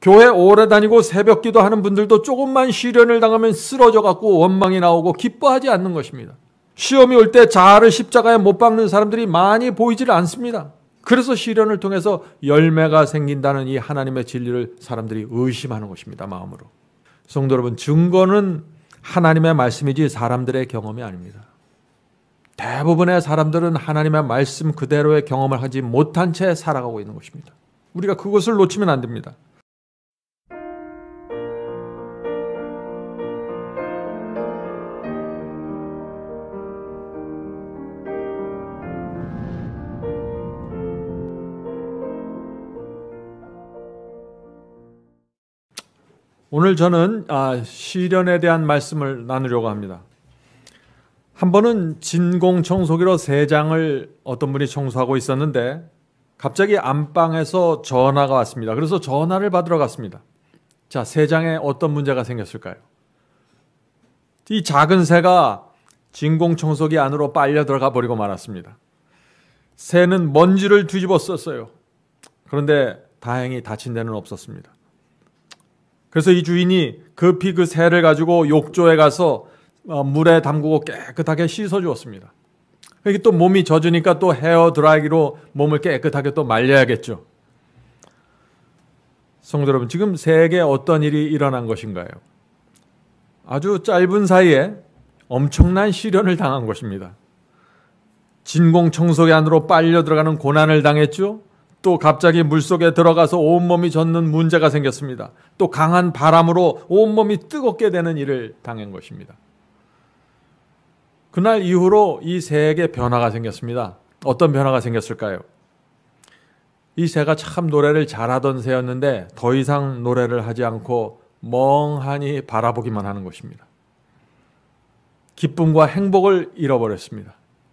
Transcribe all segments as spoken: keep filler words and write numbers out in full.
교회 오래 다니고 새벽 기도하는 분들도 조금만 시련을 당하면 쓰러져 갖고 원망이 나오고 기뻐하지 않는 것입니다. 시험이 올 때 자아를 십자가에 못 박는 사람들이 많이 보이질 않습니다. 그래서 시련을 통해서 열매가 생긴다는 이 하나님의 진리를 사람들이 의심하는 것입니다. 마음으로. 성도 여러분, 증거는 하나님의 말씀이지 사람들의 경험이 아닙니다. 대부분의 사람들은 하나님의 말씀 그대로의 경험을 하지 못한 채 살아가고 있는 것입니다. 우리가 그것을 놓치면 안 됩니다. 오늘 저는 시련에 대한 말씀을 나누려고 합니다. 한 번은 진공청소기로 세 장을 어떤 분이 청소하고 있었는데 갑자기 안방에서 전화가 왔습니다. 그래서 전화를 받으러 갔습니다. 자, 세 장에 어떤 문제가 생겼을까요? 이 작은 새가 진공청소기 안으로 빨려 들어가 버리고 말았습니다. 새는 먼지를 뒤집어 썼어요. 그런데 다행히 다친 데는 없었습니다. 그래서 이 주인이 급히 그 새를 가지고 욕조에 가서 물에 담그고 깨끗하게 씻어 주었습니다. 여기 또 몸이 젖으니까 또 헤어 드라이기로 몸을 깨끗하게 또 말려야겠죠. 성도 여러분, 지금 새에게 어떤 일이 일어난 것인가요? 아주 짧은 사이에 엄청난 시련을 당한 것입니다. 진공청소기 안으로 빨려 들어가는 고난을 당했죠. 또 갑자기 물속에 들어가서 온몸이 젖는 문제가 생겼습니다. 또 강한 바람으로 온몸이 뜨겁게 되는 일을 당한 것입니다. 그날 이후로 이 새에게 변화가 생겼습니다. 어떤 변화가 생겼을까요? 이 새가 참 노래를 잘하던 새였는데 더 이상 노래를 하지 않고 멍하니 바라보기만 하는 것입니다. 기쁨과 행복을 잃어버렸습니다.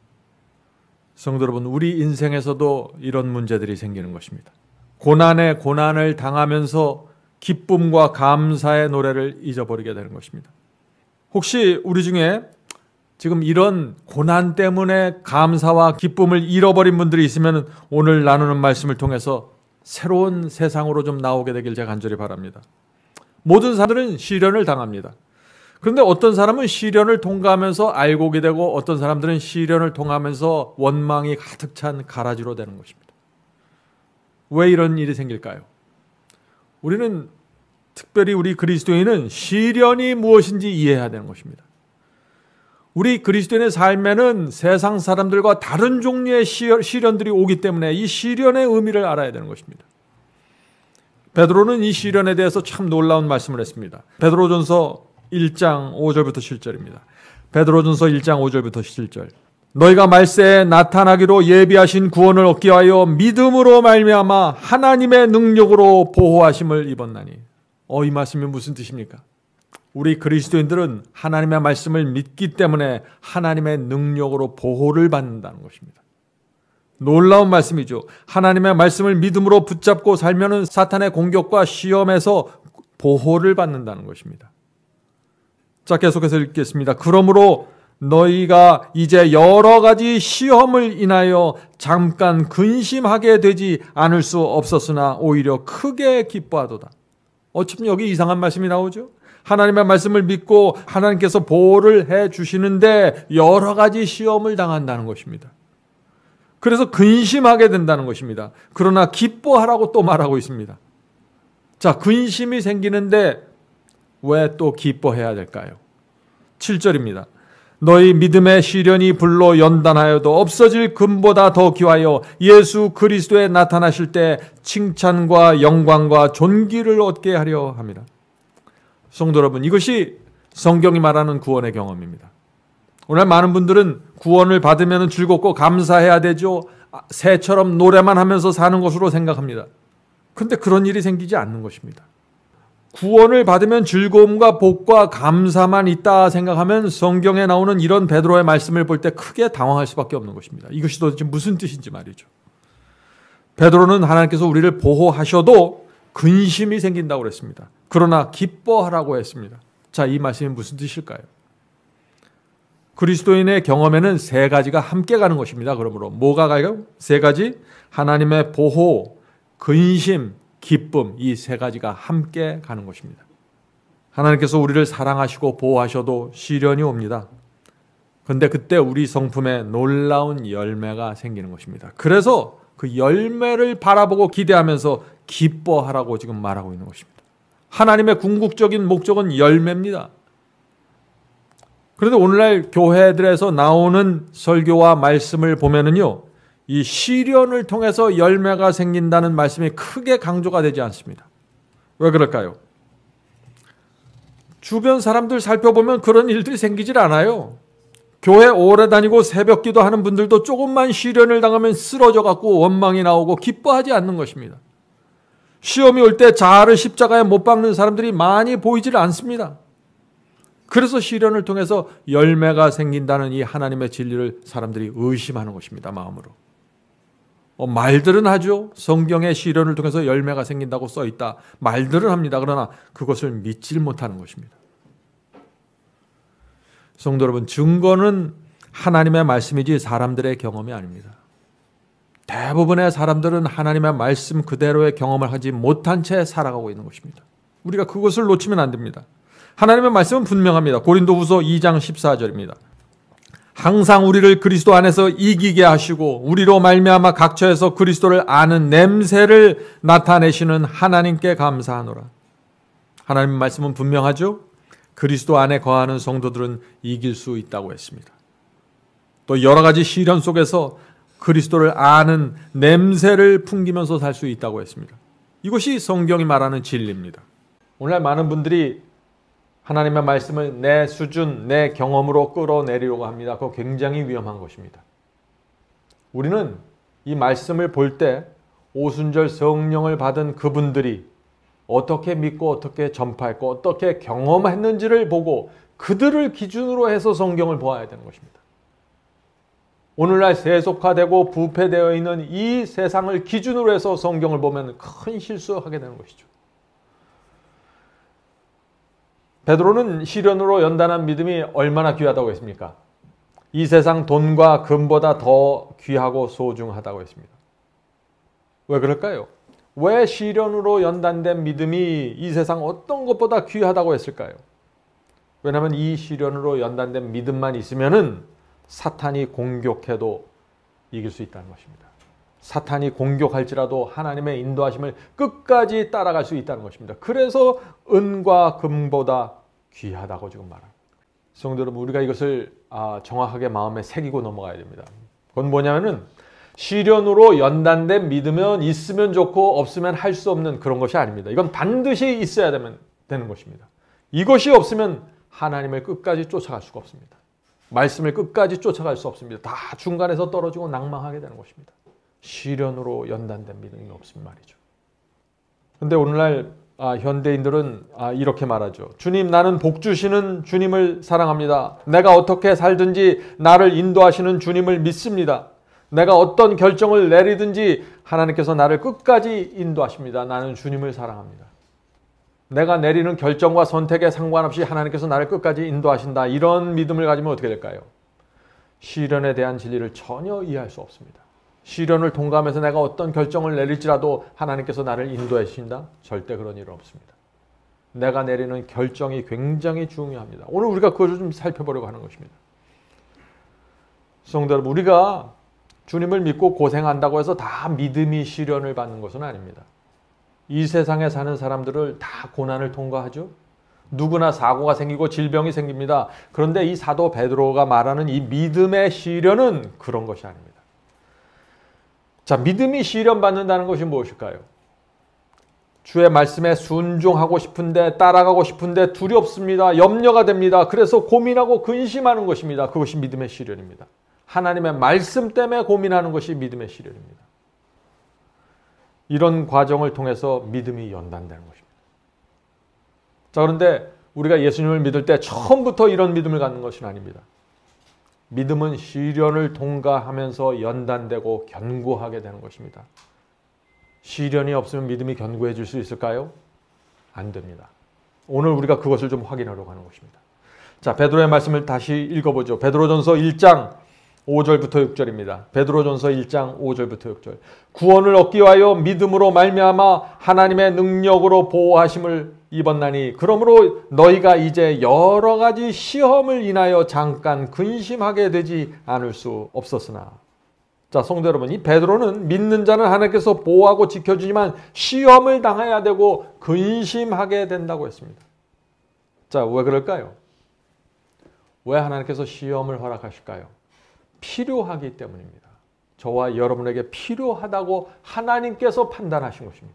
성도 여러분, 우리 인생에서도 이런 문제들이 생기는 것입니다. 고난에 고난을 당하면서 기쁨과 감사의 노래를 잊어버리게 되는 것입니다. 혹시 우리 중에 지금 이런 고난 때문에 감사와 기쁨을 잃어버린 분들이 있으면 오늘 나누는 말씀을 통해서 새로운 세상으로 좀 나오게 되길 제가 간절히 바랍니다. 모든 사람들은 시련을 당합니다. 그런데 어떤 사람은 시련을 통과하면서 알곡이 되고 어떤 사람들은 시련을 통하면서 원망이 가득 찬 가라지로 되는 것입니다. 왜 이런 일이 생길까요? 우리는 특별히 우리 그리스도인은 시련이 무엇인지 이해해야 되는 것입니다. 우리 그리스도인의 삶에는 세상 사람들과 다른 종류의 시련들이 오기 때문에 이 시련의 의미를 알아야 되는 것입니다. 베드로는 이 시련에 대해서 참 놀라운 말씀을 했습니다. 베드로전서 일 장 오 절부터 칠 절입니다. 베드로전서 일 장 오 절부터 칠 절. 너희가 말세에 나타나기로 예비하신 구원을 얻기 위하여 믿음으로 말미암아 하나님의 능력으로 보호하심을 입었나니. 어, 이 말씀이 무슨 뜻입니까? 우리 그리스도인들은 하나님의 말씀을 믿기 때문에 하나님의 능력으로 보호를 받는다는 것입니다. 놀라운 말씀이죠. 하나님의 말씀을 믿음으로 붙잡고 살면은 사탄의 공격과 시험에서 보호를 받는다는 것입니다. 자, 계속해서 읽겠습니다. 그러므로 너희가 이제 여러 가지 시험을 인하여 잠깐 근심하게 되지 않을 수 없었으나 오히려 크게 기뻐하도다. 어쩜 여기 이상한 말씀이 나오죠? 하나님의 말씀을 믿고 하나님께서 보호를 해 주시는데 여러 가지 시험을 당한다는 것입니다. 그래서 근심하게 된다는 것입니다. 그러나 기뻐하라고 또 말하고 있습니다. 자, 근심이 생기는데 왜 또 기뻐해야 될까요? 칠 절입니다. 너희 믿음의 시련이 불로 연단하여도 없어질 금보다 더 귀하여 예수 그리스도에 나타나실 때 칭찬과 영광과 존귀를 얻게 하려 합니다. 성도 여러분, 이것이 성경이 말하는 구원의 경험입니다. 오늘 많은 분들은 구원을 받으면 즐겁고 감사해야 되죠. 새처럼 노래만 하면서 사는 것으로 생각합니다. 그런데 그런 일이 생기지 않는 것입니다. 구원을 받으면 즐거움과 복과 감사만 있다 생각하면 성경에 나오는 이런 베드로의 말씀을 볼 때 크게 당황할 수밖에 없는 것입니다. 이것이 도대체 무슨 뜻인지 말이죠. 베드로는 하나님께서 우리를 보호하셔도 근심이 생긴다고 그랬습니다. 그러나 기뻐하라고 했습니다. 자, 이 말씀이 무슨 뜻일까요? 그리스도인의 경험에는 세 가지가 함께 가는 것입니다. 그러므로 뭐가 가요? 세 가지? 하나님의 보호, 근심, 기쁨, 이 세 가지가 함께 가는 것입니다. 하나님께서 우리를 사랑하시고 보호하셔도 시련이 옵니다. 그런데 그때 우리 성품에 놀라운 열매가 생기는 것입니다. 그래서 그 열매를 바라보고 기대하면서 기뻐하라고 지금 말하고 있는 것입니다. 하나님의 궁극적인 목적은 열매입니다. 그런데 오늘날 교회들에서 나오는 설교와 말씀을 보면은요, 이 시련을 통해서 열매가 생긴다는 말씀이 크게 강조가 되지 않습니다. 왜 그럴까요? 주변 사람들 살펴보면 그런 일들이 생기질 않아요. 교회 오래 다니고 새벽 기도하는 분들도 조금만 시련을 당하면 쓰러져 갖고 원망이 나오고 기뻐하지 않는 것입니다. 시험이 올 때 자아를 십자가에 못 박는 사람들이 많이 보이질 않습니다. 그래서 시련을 통해서 열매가 생긴다는 이 하나님의 진리를 사람들이 의심하는 것입니다. 마음으로. 어, 말들은 하죠. 성경에 시련을 통해서 열매가 생긴다고 써 있다. 말들은 합니다. 그러나 그것을 믿질 못하는 것입니다. 성도 여러분, 증거는 하나님의 말씀이지 사람들의 경험이 아닙니다. 대부분의 사람들은 하나님의 말씀 그대로의 경험을 하지 못한 채 살아가고 있는 것입니다. 우리가 그것을 놓치면 안 됩니다. 하나님의 말씀은 분명합니다. 고린도후서 이 장 십사 절입니다. 항상 우리를 그리스도 안에서 이기게 하시고 우리로 말미암아 각처에서 그리스도를 아는 냄새를 나타내시는 하나님께 감사하노라. 하나님의 말씀은 분명하죠. 그리스도 안에 거하는 성도들은 이길 수 있다고 했습니다. 또 여러 가지 시련 속에서 그리스도를 아는 냄새를 풍기면서 살 수 있다고 했습니다. 이것이 성경이 말하는 진리입니다. 오늘날 많은 분들이 하나님의 말씀을 내 수준, 내 경험으로 끌어내리려고 합니다. 그거 굉장히 위험한 것입니다. 우리는 이 말씀을 볼 때 오순절 성령을 받은 그분들이 어떻게 믿고 어떻게 전파했고 어떻게 경험했는지를 보고 그들을 기준으로 해서 성경을 보아야 되는 것입니다. 오늘날 세속화되고 부패되어 있는 이 세상을 기준으로 해서 성경을 보면 큰 실수하게 되는 것이죠. 베드로는 시련으로 연단한 믿음이 얼마나 귀하다고 했습니까? 이 세상 돈과 금보다 더 귀하고 소중하다고 했습니다. 왜 그럴까요? 왜 시련으로 연단된 믿음이 이 세상 어떤 것보다 귀하다고 했을까요? 왜냐하면 이 시련으로 연단된 믿음만 있으면은 사탄이 공격해도 이길 수 있다는 것입니다. 사탄이 공격할지라도 하나님의 인도하심을 끝까지 따라갈 수 있다는 것입니다. 그래서 은과 금보다 귀하다고 지금 말합니다. 성도 여러분, 우리가 이것을 정확하게 마음에 새기고 넘어가야 됩니다. 그건 뭐냐면은 시련으로 연단된 믿으면 있으면 좋고 없으면 할 수 없는 그런 것이 아닙니다. 이건 반드시 있어야 되면 되는 것입니다. 이것이 없으면 하나님을 끝까지 쫓아갈 수가 없습니다. 말씀을 끝까지 쫓아갈 수 없습니다. 다 중간에서 떨어지고 낭망하게 되는 것입니다. 시련으로 연단된 믿음이 없으면 말이죠. 그런데 오늘날 아, 현대인들은 아, 이렇게 말하죠. 주님, 나는 복 주시는 주님을 사랑합니다. 내가 어떻게 살든지 나를 인도하시는 주님을 믿습니다. 내가 어떤 결정을 내리든지 하나님께서 나를 끝까지 인도하십니다. 나는 주님을 사랑합니다. 내가 내리는 결정과 선택에 상관없이 하나님께서 나를 끝까지 인도하신다. 이런 믿음을 가지면 어떻게 될까요? 시련에 대한 진리를 전혀 이해할 수 없습니다. 시련을 통과하면서 내가 어떤 결정을 내릴지라도 하나님께서 나를 인도해 주신다? 절대 그런 일은 없습니다. 내가 내리는 결정이 굉장히 중요합니다. 오늘 우리가 그것을 좀 살펴보려고 하는 것입니다. 성도 여러분, 우리가 주님을 믿고 고생한다고 해서 다 믿음이 시련을 받는 것은 아닙니다. 이 세상에 사는 사람들을 다 고난을 통과하죠. 누구나 사고가 생기고 질병이 생깁니다. 그런데 이 사도 베드로가 말하는 이 믿음의 시련은 그런 것이 아닙니다. 자, 믿음이 시련 받는다는 것이 무엇일까요? 주의 말씀에 순종하고 싶은데, 따라가고 싶은데 두렵습니다. 염려가 됩니다. 그래서 고민하고 근심하는 것입니다. 그것이 믿음의 시련입니다. 하나님의 말씀 때문에 고민하는 것이 믿음의 시련입니다. 이런 과정을 통해서 믿음이 연단되는 것입니다. 자, 그런데 우리가 예수님을 믿을 때 처음부터 이런 믿음을 갖는 것은 아닙니다. 믿음은 시련을 통과하면서 연단되고 견고하게 되는 것입니다. 시련이 없으면 믿음이 견고해질 수 있을까요? 안 됩니다. 오늘 우리가 그것을 좀 확인하려고 하는 것입니다. 자, 베드로의 말씀을 다시 읽어보죠. 베드로전서 일 장 오 절부터 육 절입니다. 베드로전서 일 장 오 절부터 육 절. 구원을 얻기 위하여 믿음으로 말미암아 하나님의 능력으로 보호하심을 입었나니 그러므로 너희가 이제 여러 가지 시험을 인하여 잠깐 근심하게 되지 않을 수 없었으나. 자, 성도 여러분, 이 베드로는 믿는 자는 하나님께서 보호하고 지켜주지만 시험을 당해야 되고 근심하게 된다고 했습니다. 자, 왜 그럴까요? 왜 하나님께서 시험을 허락하실까요? 필요하기 때문입니다. 저와 여러분에게 필요하다고 하나님께서 판단하신 것입니다.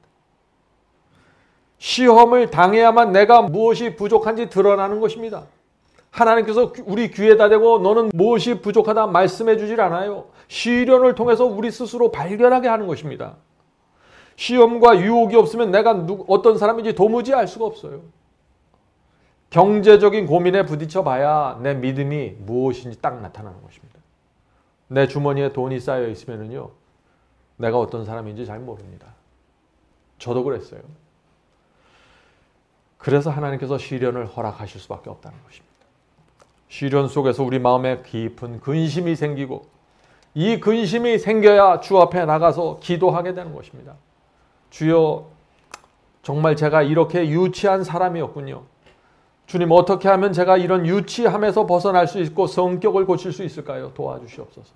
시험을 당해야만 내가 무엇이 부족한지 드러나는 것입니다. 하나님께서 우리 귀에다 대고 너는 무엇이 부족하다 말씀해 주질 않아요. 시련을 통해서 우리 스스로 발견하게 하는 것입니다. 시험과 유혹이 없으면 내가 누, 어떤 사람인지 도무지 알 수가 없어요. 경제적인 고민에 부딪혀 봐야 내 믿음이 무엇인지 딱 나타나는 것입니다. 내 주머니에 돈이 쌓여 있으면요, 내가 어떤 사람인지 잘 모릅니다. 저도 그랬어요. 그래서 하나님께서 시련을 허락하실 수밖에 없다는 것입니다. 시련 속에서 우리 마음에 깊은 근심이 생기고 이 근심이 생겨야 주 앞에 나가서 기도하게 되는 것입니다. 주여, 정말 제가 이렇게 유치한 사람이었군요. 주님, 어떻게 하면 제가 이런 유치함에서 벗어날 수 있고 성격을 고칠 수 있을까요? 도와주시옵소서.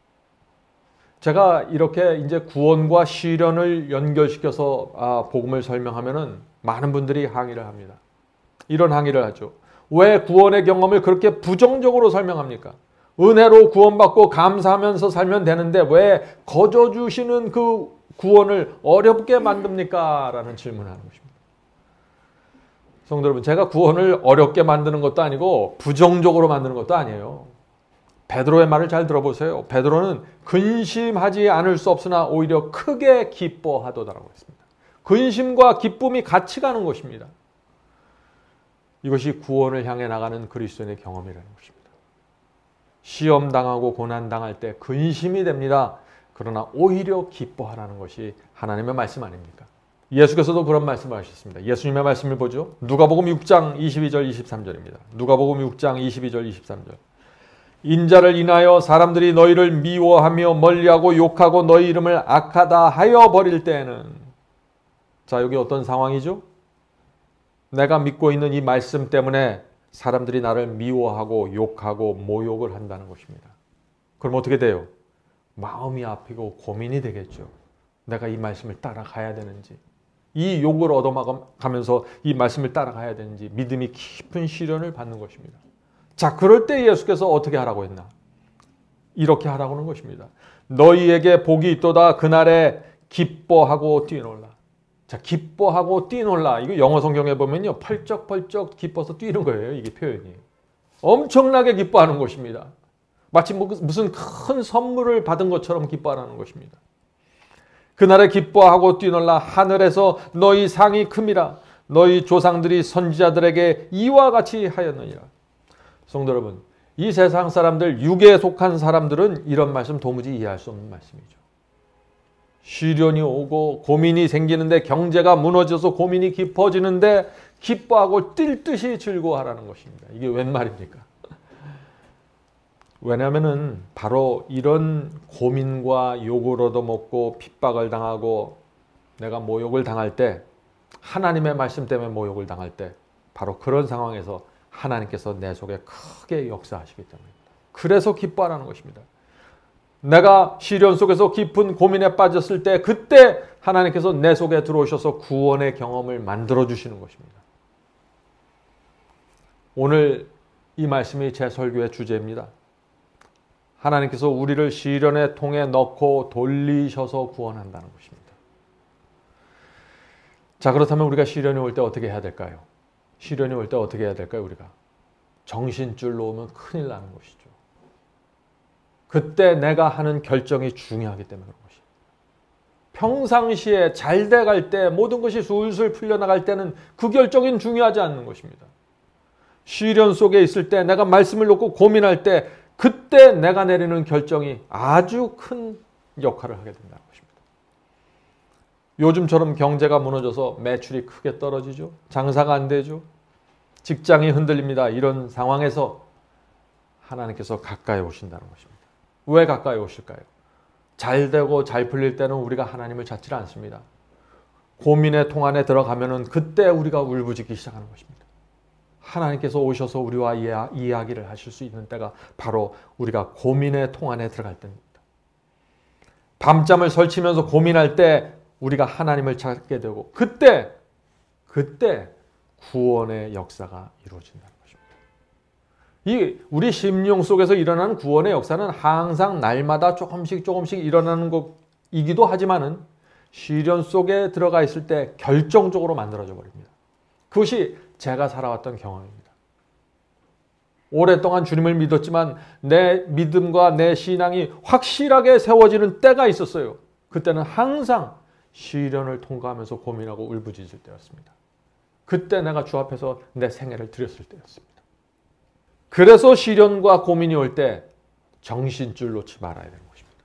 제가 이렇게 이제 구원과 시련을 연결시켜서 아, 복음을 설명하면은 많은 분들이 항의를 합니다. 이런 항의를 하죠. 왜 구원의 경험을 그렇게 부정적으로 설명합니까? 은혜로 구원받고 감사하면서 살면 되는데 왜 거저 주시는 그 구원을 어렵게 만듭니까? 라는 질문을 하는 것입니다. 성도 여러분, 제가 구원을 어렵게 만드는 것도 아니고 부정적으로 만드는 것도 아니에요. 베드로의 말을 잘 들어보세요. 베드로는 근심하지 않을 수 없으나 오히려 크게 기뻐하도다라고 했습니다. 근심과 기쁨이 같이 가는 것입니다. 이것이 구원을 향해 나가는 그리스도인의 경험이라는 것입니다. 시험 당하고 고난 당할 때 근심이 됩니다. 그러나 오히려 기뻐하라는 것이 하나님의 말씀 아닙니까? 예수께서도 그런 말씀을 하셨습니다. 예수님의 말씀을 보죠. 누가복음 육 장 이십이 절 이십삼 절입니다. 누가복음 육 장 이십이 절 이십삼 절. 인자를 인하여 사람들이 너희를 미워하며 멀리하고 욕하고 너희 이름을 악하다 하여 버릴 때에는, 자, 여기 어떤 상황이죠? 내가 믿고 있는 이 말씀 때문에 사람들이 나를 미워하고 욕하고 모욕을 한다는 것입니다. 그럼 어떻게 돼요? 마음이 아프고 고민이 되겠죠. 내가 이 말씀을 따라가야 되는지, 이 욕을 얻어가면서 이 말씀을 따라가야 되는지 믿음이 깊은 시련을 받는 것입니다. 자, 그럴 때 예수께서 어떻게 하라고 했나? 이렇게 하라고 하는 것입니다. 너희에게 복이 있도다. 그날에 기뻐하고 뛰놀라. 자, 기뻐하고 뛰놀라. 이거 영어 성경에 보면요, 펄쩍펄쩍 기뻐서 뛰는 거예요. 이게 표현이. 엄청나게 기뻐하는 것입니다. 마치 무슨 큰 선물을 받은 것처럼 기뻐하는 것입니다. 그날에 기뻐하고 뛰놀라. 하늘에서 너희 상이 큼이라. 너희 조상들이 선지자들에게 이와 같이 하였느니라. 성도 여러분, 이 세상 사람들, 육에 속한 사람들은 이런 말씀 도무지 이해할 수 없는 말씀이죠. 시련이 오고 고민이 생기는데, 경제가 무너져서 고민이 깊어지는데 기뻐하고 뛸 듯이 즐거워하라는 것입니다. 이게 웬 말입니까? 왜냐하면 바로 이런 고민과 욕을 얻어먹고 핍박을 당하고 내가 모욕을 당할 때, 하나님의 말씀 때문에 모욕을 당할 때, 바로 그런 상황에서 하나님께서 내 속에 크게 역사하시기 때문입니다. 그래서 기뻐하라는 것입니다. 내가 시련 속에서 깊은 고민에 빠졌을 때, 그때 하나님께서 내 속에 들어오셔서 구원의 경험을 만들어 주시는 것입니다. 오늘 이 말씀이 제 설교의 주제입니다. 하나님께서 우리를 시련의 통에 넣고 돌리셔서 구원한다는 것입니다. 자, 그렇다면 우리가 시련이 올 때 어떻게 해야 될까요? 시련이 올 때 어떻게 해야 될까요? 우리가 정신줄 놓으면 큰일 나는 것이죠. 그때 내가 하는 결정이 중요하기 때문에 그런 것이죠. 평상시에 잘 돼갈 때, 모든 것이 술술 풀려나갈 때는 그 결정은 중요하지 않는 것입니다. 시련 속에 있을 때, 내가 말씀을 놓고 고민할 때, 그때 내가 내리는 결정이 아주 큰 역할을 하게 된다는 것입니다. 요즘처럼 경제가 무너져서 매출이 크게 떨어지죠. 장사가 안 되죠. 직장이 흔들립니다. 이런 상황에서 하나님께서 가까이 오신다는 것입니다. 왜 가까이 오실까요? 잘 되고 잘 풀릴 때는 우리가 하나님을 찾지 않습니다. 고민의 통 안에 들어가면은 그때 우리가 울부짖기 시작하는 것입니다. 하나님께서 오셔서 우리와 이야, 이야기를 하실 수 있는 때가 바로 우리가 고민의 통 안에 들어갈 때입니다. 밤잠을 설치면서 고민할 때 우리가 하나님을 찾게 되고 그때 그때 구원의 역사가 이루어진다는 것입니다. 이 우리 심령 속에서 일어나는 구원의 역사는 항상 날마다 조금씩 조금씩 일어나는 것이기도 하지만은 시련 속에 들어가 있을 때 결정적으로 만들어져 버립니다. 그것이 제가 살아왔던 경험입니다. 오랫동안 주님을 믿었지만 내 믿음과 내 신앙이 확실하게 세워지는 때가 있었어요. 그때는 항상 시련을 통과하면서 고민하고 울부짖을 때였습니다. 그때 내가 주 앞에서 내 생애를 드렸을 때였습니다. 그래서 시련과 고민이 올 때 정신줄 놓지 말아야 되는 것입니다.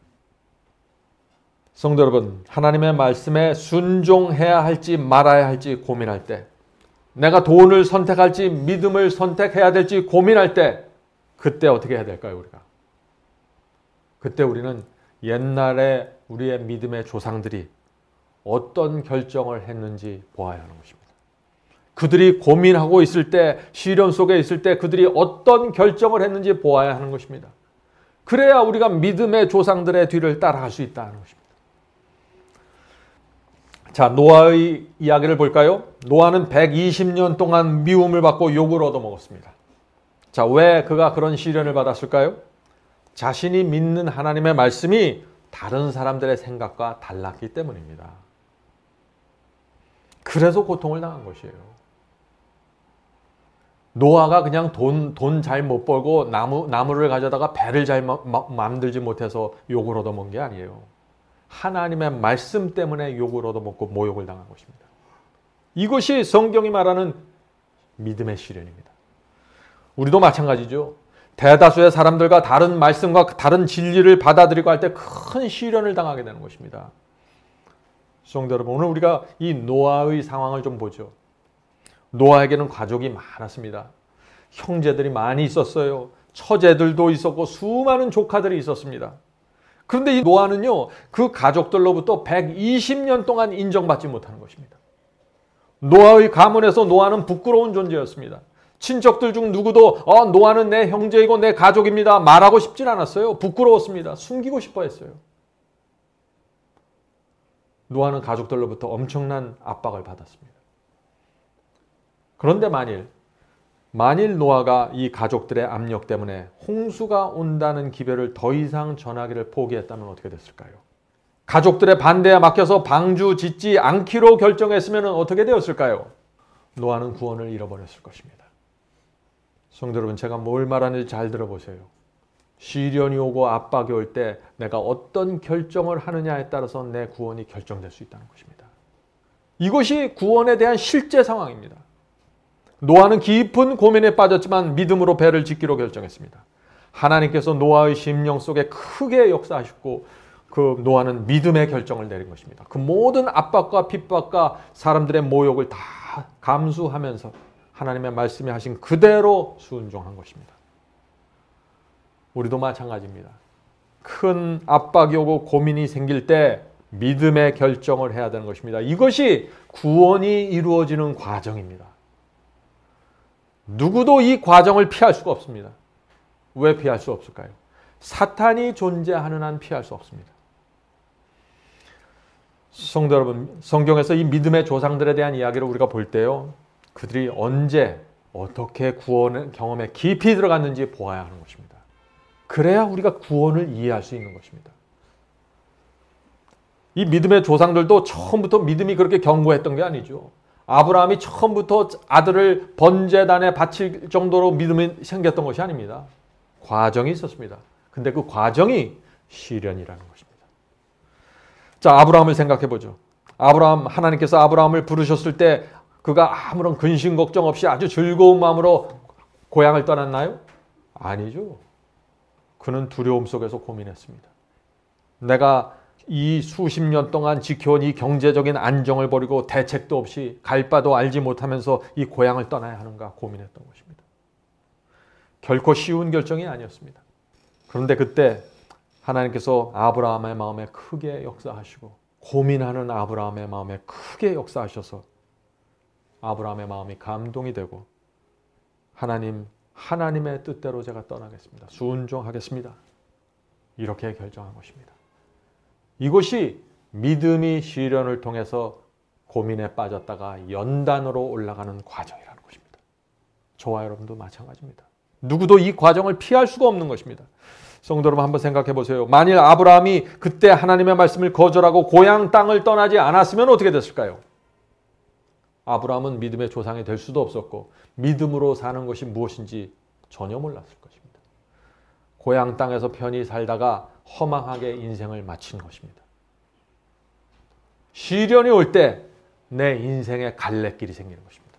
성도 여러분, 하나님의 말씀에 순종해야 할지 말아야 할지 고민할 때, 내가 돈을 선택할지 믿음을 선택해야 될지 고민할 때 그때 어떻게 해야 될까요? 우리가 그때 우리는 옛날에 우리의 믿음의 조상들이 어떤 결정을 했는지 보아야 하는 것입니다. 그들이 고민하고 있을 때, 시련 속에 있을 때 그들이 어떤 결정을 했는지 보아야 하는 것입니다. 그래야 우리가 믿음의 조상들의 뒤를 따라갈 수 있다는 것입니다. 자, 노아의 이야기를 볼까요? 노아는 백이십 년 동안 미움을 받고 욕을 얻어먹었습니다. 자, 왜 그가 그런 시련을 받았을까요? 자신이 믿는 하나님의 말씀이 다른 사람들의 생각과 달랐기 때문입니다. 그래서 고통을 당한 것이에요. 노아가 그냥 돈, 돈 잘 못 벌고 나무, 나무를 가져다가 배를 잘 마, 마, 만들지 못해서 욕을 얻어먹은 게 아니에요. 하나님의 말씀 때문에 욕을 얻어먹고 모욕을 당한 것입니다. 이것이 성경이 말하는 믿음의 시련입니다. 우리도 마찬가지죠. 대다수의 사람들과 다른 말씀과 다른 진리를 받아들이고 할 때 큰 시련을 당하게 되는 것입니다. 성도 여러분, 오늘 우리가 이 노아의 상황을 좀 보죠. 노아에게는 가족이 많았습니다. 형제들이 많이 있었어요. 처제들도 있었고 수많은 조카들이 있었습니다. 그런데 이 노아는요, 그 가족들로부터 백이십 년 동안 인정받지 못하는 것입니다. 노아의 가문에서 노아는 부끄러운 존재였습니다. 친척들 중 누구도 어, 노아는 내 형제이고 내 가족입니다 말하고 싶진 않았어요. 부끄러웠습니다. 숨기고 싶어 했어요. 노아는 가족들로부터 엄청난 압박을 받았습니다. 그런데 만일 만일 노아가 이 가족들의 압력 때문에 홍수가 온다는 기별을 더 이상 전하기를 포기했다면 어떻게 됐을까요? 가족들의 반대에 막혀서 방주 짓지 않기로 결정했으면 어떻게 되었을까요? 노아는 구원을 잃어버렸을 것입니다. 성도 여러분, 제가 뭘 말하는지 잘 들어보세요. 시련이 오고 압박이 올 때 내가 어떤 결정을 하느냐에 따라서 내 구원이 결정될 수 있다는 것입니다. 이것이 구원에 대한 실제 상황입니다. 노아는 깊은 고민에 빠졌지만 믿음으로 배를 짓기로 결정했습니다. 하나님께서 노아의 심령 속에 크게 역사하셨고 그 노아는 믿음의 결정을 내린 것입니다. 그 모든 압박과 핍박과 사람들의 모욕을 다 감수하면서 하나님의 말씀이 하신 그대로 순종한 것입니다. 우리도 마찬가지입니다. 큰 압박이 오고 고민이 생길 때 믿음의 결정을 해야 되는 것입니다. 이것이 구원이 이루어지는 과정입니다. 누구도 이 과정을 피할 수가 없습니다. 왜 피할 수 없을까요? 사탄이 존재하는 한 피할 수 없습니다. 성도 여러분, 성경에서 이 믿음의 조상들에 대한 이야기를 우리가 볼 때요, 그들이 언제 어떻게 구원의 경험에 깊이 들어갔는지 보아야 하는 것입니다. 그래야 우리가 구원을 이해할 수 있는 것입니다. 이 믿음의 조상들도 처음부터 믿음이 그렇게 견고했던 게 아니죠. 아브라함이 처음부터 아들을 번제단에 바칠 정도로 믿음이 생겼던 것이 아닙니다. 과정이 있었습니다. 근데 그 과정이 시련이라는 것입니다. 자, 아브라함을 생각해 보죠. 아브라함, 하나님께서 아브라함을 부르셨을 때 그가 아무런 근심 걱정 없이 아주 즐거운 마음으로 고향을 떠났나요? 아니죠. 그는 두려움 속에서 고민했습니다. 내가 이 수십 년 동안 지켜온 이 경제적인 안정을 버리고 대책도 없이 갈 바도 알지 못하면서 이 고향을 떠나야 하는가 고민했던 것입니다. 결코 쉬운 결정이 아니었습니다. 그런데 그때 하나님께서 아브라함의 마음에 크게 역사하시고 고민하는 아브라함의 마음에 크게 역사하셔서 아브라함의 마음이 감동이 되고 하나님, 하나님의 뜻대로 제가 떠나겠습니다. 순종하겠습니다. 이렇게 결정한 것입니다. 이것이 믿음이 시련을 통해서 고민에 빠졌다가 연단으로 올라가는 과정이라는 것입니다. 저와 여러분도 마찬가지입니다. 누구도 이 과정을 피할 수가 없는 것입니다. 성도 여러분 한번 생각해 보세요. 만일 아브라함이 그때 하나님의 말씀을 거절하고 고향 땅을 떠나지 않았으면 어떻게 됐을까요? 아브라함은 믿음의 조상이 될 수도 없었고 믿음으로 사는 것이 무엇인지 전혀 몰랐을 것입니다. 고향 땅에서 편히 살다가 허망하게 인생을 마친 것입니다. 시련이 올 때 내 인생에 갈래길이 생기는 것입니다.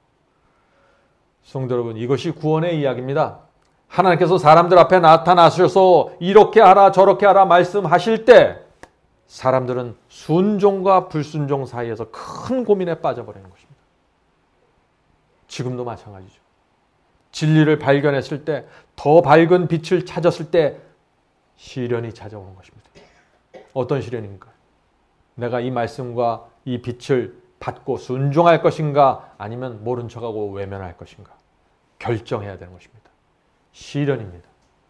성도 여러분, 이것이 구원의 이야기입니다. 하나님께서 사람들 앞에 나타나셔서 이렇게 하라 저렇게 하라 말씀하실 때 사람들은 순종과 불순종 사이에서 큰 고민에 빠져버리는 것입니다. 지금도 마찬가지죠. 진리를 발견했을 때, 더 밝은 빛을 찾았을 때 시련이 찾아오는 것입니다. 어떤 시련인가? 내가 이 말씀과 이 빛을 받고 순종할 것인가 아니면 모른 척하고 외면할 것인가 결정해야 되는 것입니다. 시련입니다.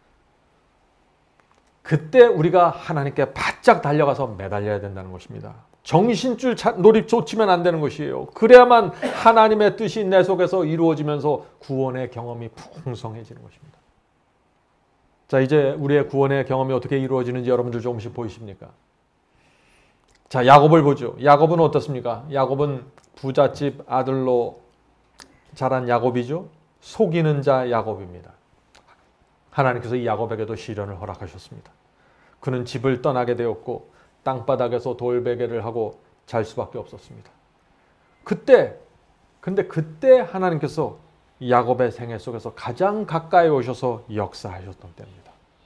그때 우리가 하나님께 바짝 달려가서 매달려야 된다는 것입니다. 정신줄 노립 쫓으면 안 되는 것이에요. 그래야만 하나님의 뜻이 내 속에서 이루어지면서 구원의 경험이 풍성해지는 것입니다. 자, 이제 우리의 구원의 경험이 어떻게 이루어지는지 여러분들 조금씩 보이십니까? 자, 야곱을 보죠. 야곱은 어떻습니까? 야곱은 부잣집 아들로 자란 야곱이죠. 속이는 자 야곱입니다. 하나님께서 이 야곱에게도 시련을 허락하셨습니다. 그는 집을 떠나게 되었고 땅바닥에서 돌베개를 하고 잘 수밖에 없었습니다. 그때, 근데 그때 하나님께서 야곱의 생애 속에서 가장 가까이 오셔서 역사하셨던 때입니다.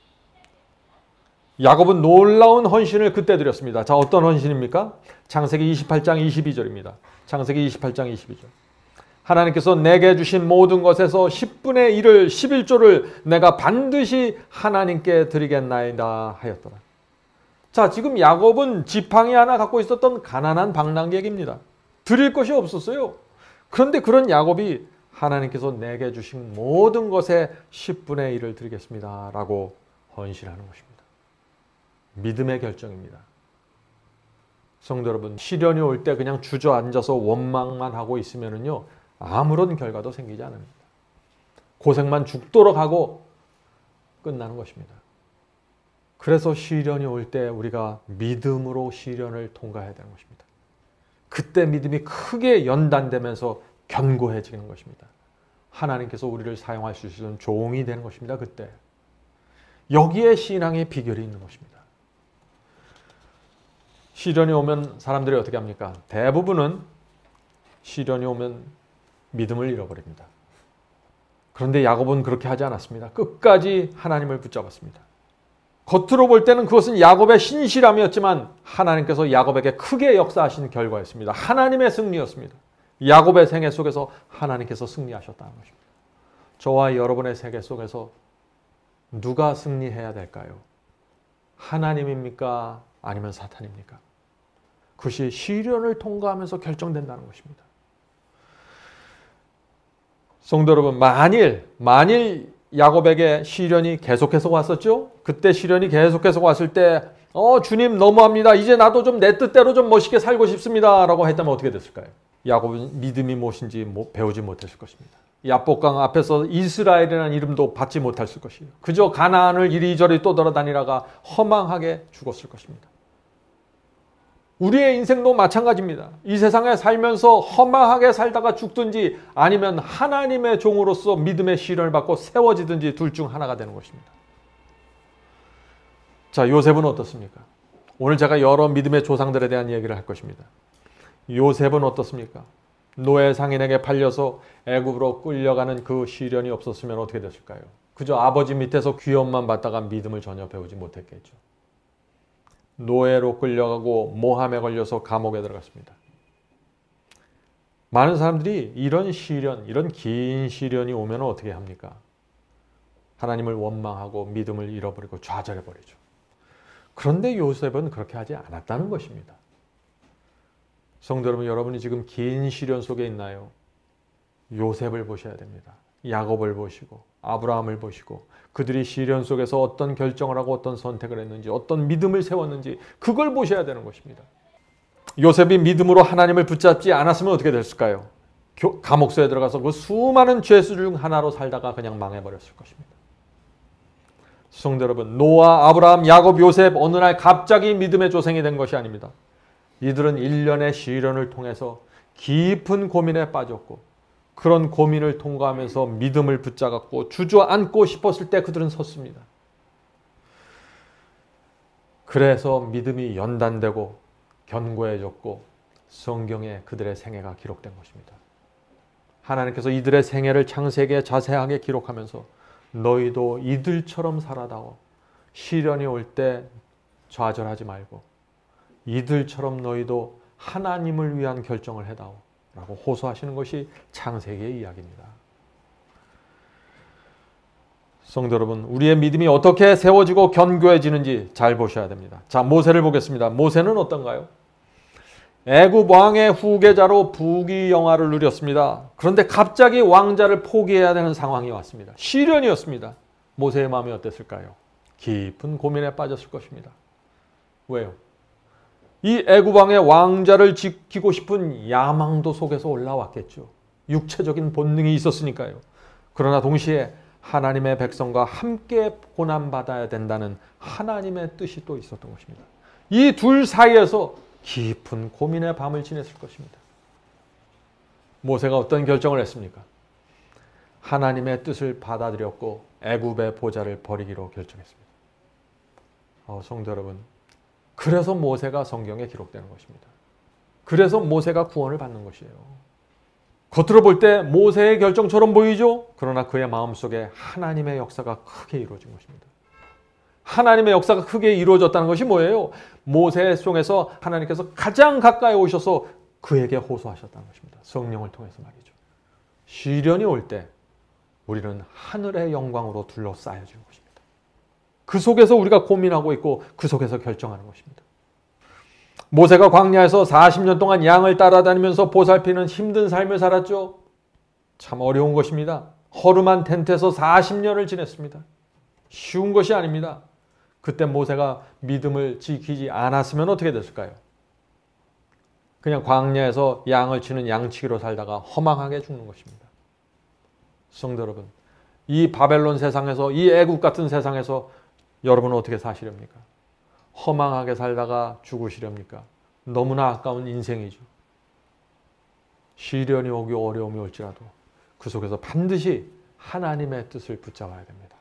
야곱은 놀라운 헌신을 그때 드렸습니다. 자, 어떤 헌신입니까? 창세기 이십팔 장 이십이 절입니다. 창세기 이십팔 장 이십이 절. 하나님께서 내게 주신 모든 것에서 십분의 일을 십일 조를 내가 반드시 하나님께 드리겠나이다 하였더라. 자, 지금 야곱은 지팡이 하나 갖고 있었던 가난한 방랑객입니다. 드릴 것이 없었어요. 그런데 그런 야곱이 하나님께서 내게 주신 모든 것에 십분의 일을 드리겠습니다 라고 헌신하는 것입니다. 믿음의 결정입니다. 성도 여러분, 시련이 올 때 그냥 주저앉아서 원망만 하고 있으면요 아무런 결과도 생기지 않습니다. 고생만 죽도록 하고 끝나는 것입니다. 그래서 시련이 올 때 우리가 믿음으로 시련을 통과해야 되는 것입니다. 그때 믿음이 크게 연단되면서 견고해지는 것입니다. 하나님께서 우리를 사용할 수 있는 종이 되는 것입니다. 그때 여기에 신앙의 비결이 있는 것입니다. 시련이 오면 사람들이 어떻게 합니까? 대부분은 시련이 오면 믿음을 잃어버립니다. 그런데 야곱은 그렇게 하지 않았습니다. 끝까지 하나님을 붙잡았습니다. 겉으로 볼 때는 그것은 야곱의 신실함이었지만 하나님께서 야곱에게 크게 역사하신 결과였습니다. 하나님의 승리였습니다. 야곱의 생애 속에서 하나님께서 승리하셨다는 것입니다. 저와 여러분의 세계 속에서 누가 승리해야 될까요? 하나님입니까? 아니면 사탄입니까? 그것이 시련을 통과하면서 결정된다는 것입니다. 성도 여러분, 만일 만일 야곱에게 시련이 계속해서 왔었죠? 그때 시련이 계속해서 왔을 때 어 주님 너무합니다. 이제 나도 좀 내 뜻대로 좀 멋있게 살고 싶습니다 라고 했다면 어떻게 됐을까요? 야곱은 믿음이 무엇인지 배우지 못했을 것입니다. 야복강 앞에서 이스라엘이라는 이름도 받지 못했을 것이에요. 그저 가나안을 이리저리 떠돌아다니다가 허망하게 죽었을 것입니다. 우리의 인생도 마찬가지입니다. 이 세상에 살면서 허망하게 살다가 죽든지 아니면 하나님의 종으로서 믿음의 시련을 받고 세워지든지 둘 중 하나가 되는 것입니다. 자, 요셉은 어떻습니까? 오늘 제가 여러 믿음의 조상들에 대한 얘기를 할 것입니다. 요셉은 어떻습니까? 노예 상인에게 팔려서 애굽으로 끌려가는 그 시련이 없었으면 어떻게 됐을까요? 그저 아버지 밑에서 귀염만 받다가 믿음을 전혀 배우지 못했겠죠. 노예로 끌려가고 모함에 걸려서 감옥에 들어갔습니다. 많은 사람들이 이런 시련, 이런 긴 시련이 오면 어떻게 합니까? 하나님을 원망하고 믿음을 잃어버리고 좌절해버리죠. 그런데 요셉은 그렇게 하지 않았다는 것입니다. 성도 여러분, 여러분이 지금 긴 시련 속에 있나요? 요셉을 보셔야 됩니다. 야곱을 보시고 아브라함을 보시고 그들이 시련 속에서 어떤 결정을 하고 어떤 선택을 했는지, 어떤 믿음을 세웠는지 그걸 보셔야 되는 것입니다. 요셉이 믿음으로 하나님을 붙잡지 않았으면 어떻게 됐을까요? 감옥소에 들어가서 그 수많은 죄수 중 하나로 살다가 그냥 망해버렸을 것입니다. 성도 여러분, 노아, 아브라함, 야곱, 요셉 어느 날 갑자기 믿음의 조생이 된 것이 아닙니다. 이들은 일련의 시련을 통해서 깊은 고민에 빠졌고 그런 고민을 통과하면서 믿음을 붙잡았고 주저앉고 싶었을 때 그들은 섰습니다. 그래서 믿음이 연단되고 견고해졌고 성경에 그들의 생애가 기록된 것입니다. 하나님께서 이들의 생애를 창세기에 자세하게 기록하면서 너희도 이들처럼 살아다오. 시련이 올 때 좌절하지 말고 이들처럼 너희도 하나님을 위한 결정을 해다오 라고 호소하시는 것이 창세기의 이야기입니다. 성도 여러분, 우리의 믿음이 어떻게 세워지고 견고해지는지 잘 보셔야 됩니다. 자, 모세를 보겠습니다. 모세는 어떤가요? 애굽 왕의 후계자로 부귀영화를 누렸습니다. 그런데 갑자기 왕자를 포기해야 되는 상황이 왔습니다. 시련이었습니다. 모세의 마음이 어땠을까요? 깊은 고민에 빠졌을 것입니다. 왜요? 이 애굽 왕의 왕자를 지키고 싶은 야망도 속에서 올라왔겠죠. 육체적인 본능이 있었으니까요. 그러나 동시에 하나님의 백성과 함께 고난받아야 된다는 하나님의 뜻이 또 있었던 것입니다. 이 둘 사이에서 깊은 고민의 밤을 지냈을 것입니다. 모세가 어떤 결정을 했습니까? 하나님의 뜻을 받아들였고 애굽의 보좌를 버리기로 결정했습니다. 어, 성도 여러분, 그래서 모세가 성경에 기록되는 것입니다. 그래서 모세가 구원을 받는 것이에요. 겉으로 볼 때 모세의 결정처럼 보이죠? 그러나 그의 마음속에 하나님의 역사가 크게 이루어진 것입니다. 하나님의 역사가 크게 이루어졌다는 것이 뭐예요? 모세 속에서 하나님께서 가장 가까이 오셔서 그에게 호소하셨다는 것입니다. 성령을 통해서 말이죠. 시련이 올 때 우리는 하늘의 영광으로 둘러싸여지는 것입니다. 그 속에서 우리가 고민하고 있고 그 속에서 결정하는 것입니다. 모세가 광야에서 사십 년 동안 양을 따라다니면서 보살피는 힘든 삶을 살았죠. 참 어려운 것입니다. 허름한 텐트에서 사십 년을 지냈습니다. 쉬운 것이 아닙니다. 그때 모세가 믿음을 지키지 않았으면 어떻게 됐을까요? 그냥 광야에서 양을 치는 양치기로 살다가 허망하게 죽는 것입니다. 성도 여러분, 이 바벨론 세상에서, 이 애굽 같은 세상에서 여러분은 어떻게 사시렵니까? 허망하게 살다가 죽으시렵니까? 너무나 아까운 인생이죠. 시련이 오기 어려움이 올지라도 그 속에서 반드시 하나님의 뜻을 붙잡아야 됩니다.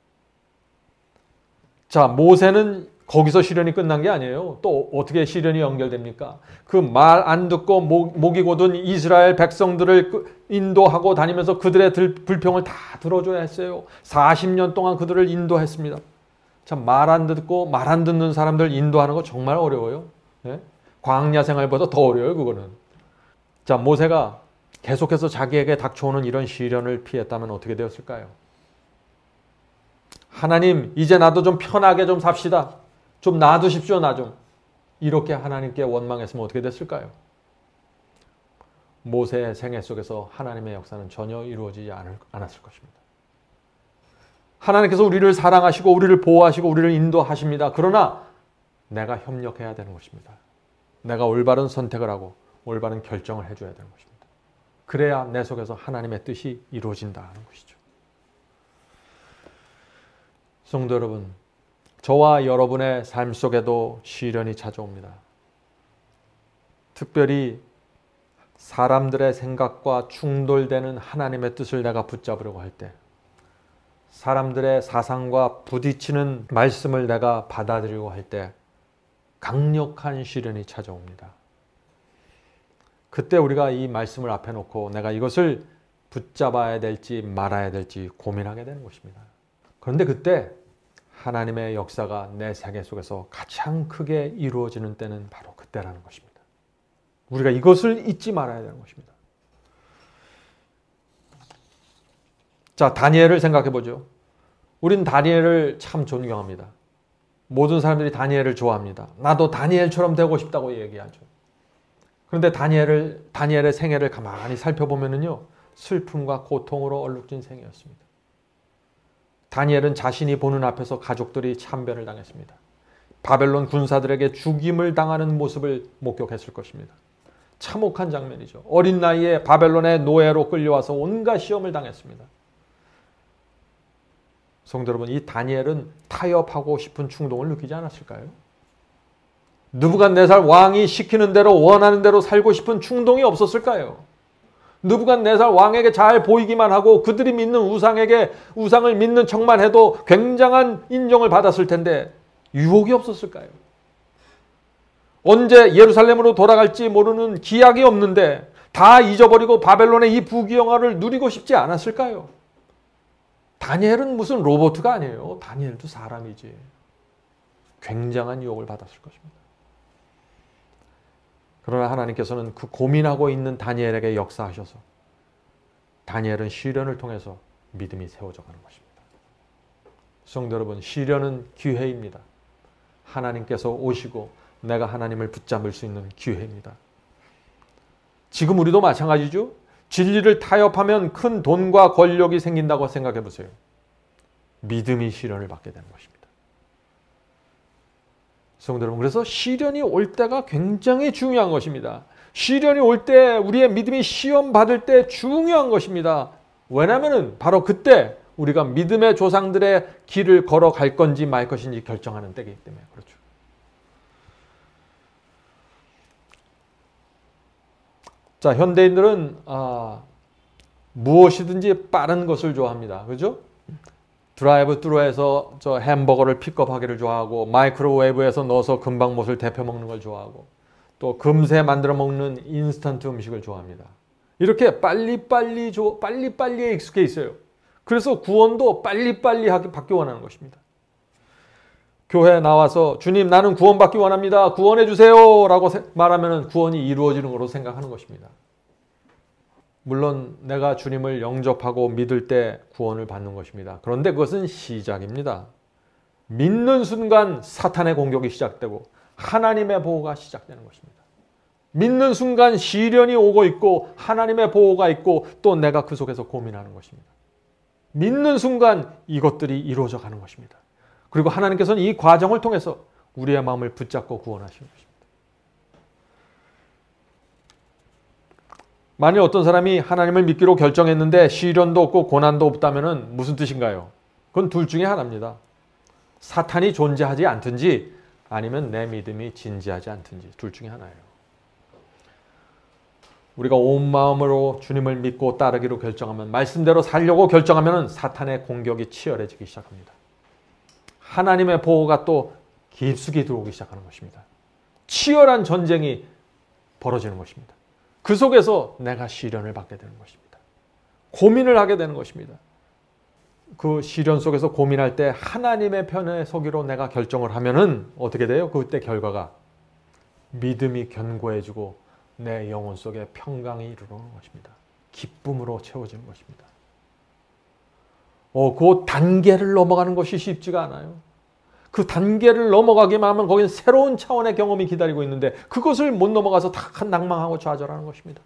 자, 모세는 거기서 시련이 끝난 게 아니에요. 또 어떻게 시련이 연결됩니까? 그 말 안 듣고 목, 목이 곧은 이스라엘 백성들을 인도하고 다니면서 그들의 들, 불평을 다 들어줘야 했어요. 사십 년 동안 그들을 인도했습니다. 참, 말 안 듣고 말 안 듣는 사람들 인도하는 거 정말 어려워요. 네? 광야 생활보다 더 어려워요, 그거는. 자, 모세가 계속해서 자기에게 닥쳐오는 이런 시련을 피했다면 어떻게 되었을까요? 하나님, 이제 나도 좀 편하게 좀 삽시다. 좀 놔두십시오, 나 좀. 이렇게 하나님께 원망했으면 어떻게 됐을까요? 모세의 생애 속에서 하나님의 역사는 전혀 이루어지지 않았을 것입니다. 하나님께서 우리를 사랑하시고 우리를 보호하시고 우리를 인도하십니다. 그러나 내가 협력해야 되는 것입니다. 내가 올바른 선택을 하고 올바른 결정을 해줘야 되는 것입니다. 그래야 내 속에서 하나님의 뜻이 이루어진다는 것이죠. 성도 여러분, 저와 여러분의 삶 속에도 시련이 찾아옵니다. 특별히 사람들의 생각과 충돌되는 하나님의 뜻을 내가 붙잡으려고 할 때, 사람들의 사상과 부딪히는 말씀을 내가 받아들이려고 할 때 강력한 시련이 찾아옵니다. 그때 우리가 이 말씀을 앞에 놓고 내가 이것을 붙잡아야 될지 말아야 될지 고민하게 되는 것입니다. 그런데 그때 하나님의 역사가 내 생애 속에서 가장 크게 이루어지는 때는 바로 그때라는 것입니다. 우리가 이것을 잊지 말아야 되는 것입니다. 자, 다니엘을 생각해 보죠. 우린 다니엘을 참 존경합니다. 모든 사람들이 다니엘을 좋아합니다. 나도 다니엘처럼 되고 싶다고 얘기하죠. 그런데 다니엘을, 다니엘의 생애를 가만히 살펴보면요, 슬픔과 고통으로 얼룩진 생애였습니다. 다니엘은 자신이 보는 앞에서 가족들이 참변을 당했습니다. 바벨론 군사들에게 죽임을 당하는 모습을 목격했을 것입니다. 참혹한 장면이죠. 어린 나이에 바벨론의 노예로 끌려와서 온갖 시험을 당했습니다. 성도 여러분, 이 다니엘은 타협하고 싶은 충동을 느끼지 않았을까요? 느부갓네살 왕이 시키는 대로 원하는 대로 살고 싶은 충동이 없었을까요? 느부갓네살 왕에게 잘 보이기만 하고 그들이 믿는 우상에게 우상을 믿는 척만 해도 굉장한 인정을 받았을 텐데 유혹이 없었을까요? 언제 예루살렘으로 돌아갈지 모르는 기약이 없는데 다 잊어버리고 바벨론의 이 부귀영화를 누리고 싶지 않았을까요? 다니엘은 무슨 로봇가 아니에요. 다니엘도 사람이지. 굉장한 유혹을 받았을 것입니다. 그러나 하나님께서는 그 고민하고 있는 다니엘에게 역사하셔서 다니엘은 시련을 통해서 믿음이 세워져 가는 것입니다. 성도 여러분, 시련은 기회입니다. 하나님께서 오시고 내가 하나님을 붙잡을 수 있는 기회입니다. 지금 우리도 마찬가지죠. 진리를 타협하면 큰 돈과 권력이 생긴다고 생각해 보세요. 믿음이 시련을 받게 되는 것입니다. 성도 여러분, 그래서 시련이 올 때가 굉장히 중요한 것입니다. 시련이 올 때 우리의 믿음이 시험 받을 때 중요한 것입니다. 왜냐하면 바로 그때 우리가 믿음의 조상들의 길을 걸어갈 건지 말 것인지 결정하는 때이기 때문에 그렇죠. 자, 현대인들은 아, 무엇이든지 빠른 것을 좋아합니다. 그죠? 드라이브 뚜루에서 저 햄버거를 픽업하기를 좋아하고 마이크로웨이브에서 넣어서 금방 못을 데펴 먹는 걸 좋아하고 또 금세 만들어 먹는 인스턴트 음식을 좋아합니다. 이렇게 빨리빨리 조, 빨리빨리에 익숙해 있어요. 그래서 구원도 빨리빨리 받기 원하는 것입니다. 교회에 나와서 주님 나는 구원받기 원합니다. 구원해 주세요 라고 말하면 구원이 이루어지는 것으로 생각하는 것입니다. 물론 내가 주님을 영접하고 믿을 때 구원을 받는 것입니다. 그런데 그것은 시작입니다. 믿는 순간 사탄의 공격이 시작되고 하나님의 보호가 시작되는 것입니다. 믿는 순간 시련이 오고 있고 하나님의 보호가 있고 또 내가 그 속에서 고민하는 것입니다. 믿는 순간 이것들이 이루어져 가는 것입니다. 그리고 하나님께서는 이 과정을 통해서 우리의 마음을 붙잡고 구원하시는 것입니다. 만일 어떤 사람이 하나님을 믿기로 결정했는데 시련도 없고 고난도 없다면 무슨 뜻인가요? 그건 둘 중에 하나입니다. 사탄이 존재하지 않든지 아니면 내 믿음이 진지하지 않든지 둘 중에 하나예요. 우리가 온 마음으로 주님을 믿고 따르기로 결정하면, 말씀대로 살려고 결정하면 사탄의 공격이 치열해지기 시작합니다. 하나님의 보호가 또 깊숙이 들어오기 시작하는 것입니다. 치열한 전쟁이 벌어지는 것입니다. 그 속에서 내가 시련을 받게 되는 것입니다. 고민을 하게 되는 것입니다. 그 시련 속에서 고민할 때 하나님의 편에 서기로 내가 결정을 하면은 어떻게 돼요? 그때 결과가 믿음이 견고해지고 내 영혼 속에 평강이 이르러오는 것입니다. 기쁨으로 채워지는 것입니다. 어, 그 단계를 넘어가는 것이 쉽지가 않아요. 그 단계를 넘어가기만 하면 거기는 새로운 차원의 경험이 기다리고 있는데 그것을 못 넘어가서 다 낭망하고 좌절하는 것입니다.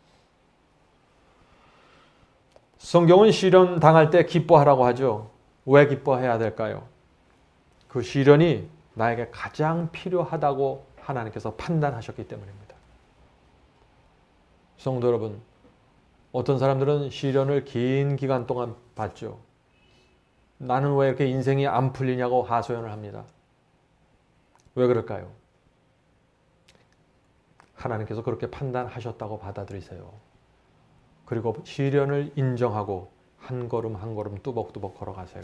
성경은 시련 당할 때 기뻐하라고 하죠. 왜 기뻐해야 될까요? 그 시련이 나에게 가장 필요하다고 하나님께서 판단하셨기 때문입니다. 성도 여러분, 어떤 사람들은 시련을 긴 기간 동안 받죠. 나는 왜 이렇게 인생이 안 풀리냐고 하소연을 합니다. 왜 그럴까요? 하나님께서 그렇게 판단하셨다고 받아들이세요. 그리고 시련을 인정하고 한 걸음 한 걸음 뚜벅뚜벅 걸어가세요.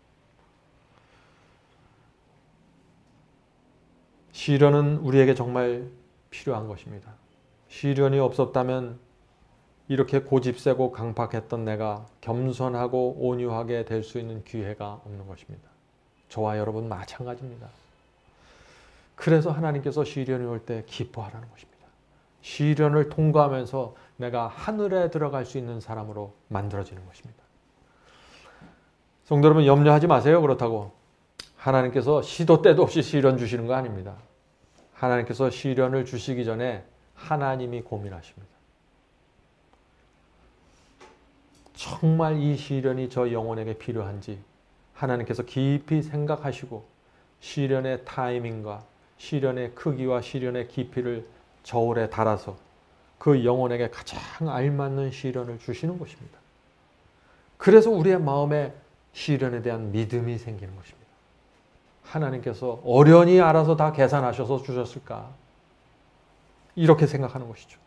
시련은 우리에게 정말 필요한 것입니다. 시련이 없었다면 이렇게 고집세고 강팍했던 내가 겸손하고 온유하게 될 수 있는 기회가 없는 것입니다. 저와 여러분 마찬가지입니다. 그래서 하나님께서 시련이 올 때 기뻐하라는 것입니다. 시련을 통과하면서 내가 하늘에 들어갈 수 있는 사람으로 만들어지는 것입니다. 성도 여러분, 염려하지 마세요. 그렇다고 하나님께서 시도 때도 없이 시련 주시는 거 아닙니다. 하나님께서 시련을 주시기 전에 하나님이 고민하십니다. 정말 이 시련이 저 영혼에게 필요한지 하나님께서 깊이 생각하시고 시련의 타이밍과 시련의 크기와 시련의 깊이를 저울에 달아서 그 영혼에게 가장 알맞는 시련을 주시는 것입니다. 그래서 우리의 마음에 시련에 대한 믿음이 생기는 것입니다. 하나님께서 어련히 알아서 다 계산하셔서 주셨을까? 이렇게 생각하는 것이죠.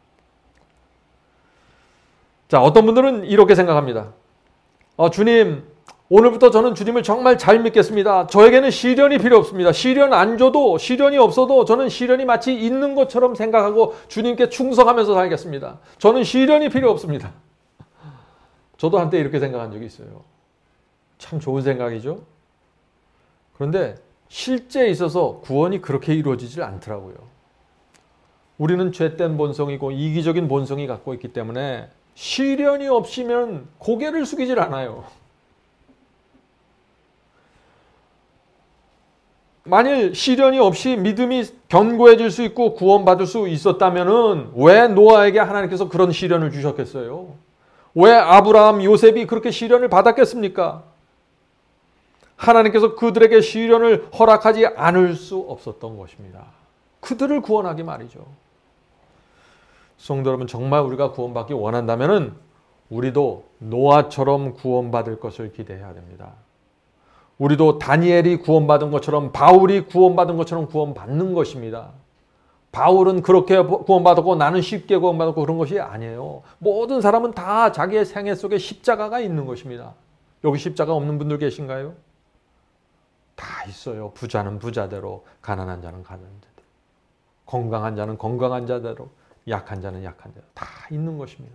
자, 어떤 분들은 이렇게 생각합니다. 어, 주님, 오늘부터 저는 주님을 정말 잘 믿겠습니다. 저에게는 시련이 필요 없습니다. 시련 안 줘도, 시련이 없어도 저는 시련이 마치 있는 것처럼 생각하고 주님께 충성하면서 살겠습니다. 저는 시련이 필요 없습니다. 저도 한때 이렇게 생각한 적이 있어요. 참 좋은 생각이죠. 그런데 실제에 있어서 구원이 그렇게 이루어지질 않더라고요. 우리는 죄된 본성이고 이기적인 본성이 갖고 있기 때문에 시련이 없으면 고개를 숙이질 않아요. 만일 시련이 없이 믿음이 견고해질 수 있고 구원받을 수 있었다면 왜 노아에게 하나님께서 그런 시련을 주셨겠어요? 왜 아브라함, 요셉이 그렇게 시련을 받았겠습니까? 하나님께서 그들에게 시련을 허락하지 않을 수 없었던 것입니다. 그들을 구원하기 말이죠. 성도 여러분, 정말 우리가 구원받기 원한다면 우리도 노아처럼 구원받을 것을 기대해야 됩니다. 우리도 다니엘이 구원받은 것처럼, 바울이 구원받은 것처럼 구원받는 것입니다. 바울은 그렇게 구원받았고 나는 쉽게 구원받았고 그런 것이 아니에요. 모든 사람은 다 자기의 생애 속에 십자가가 있는 것입니다. 여기 십자가 없는 분들 계신가요? 다 있어요. 부자는 부자대로, 가난한 자는 가난한 자대로, 건강한 자는 건강한 자대로, 약한 자는 약한 자대로 다 있는 것입니다.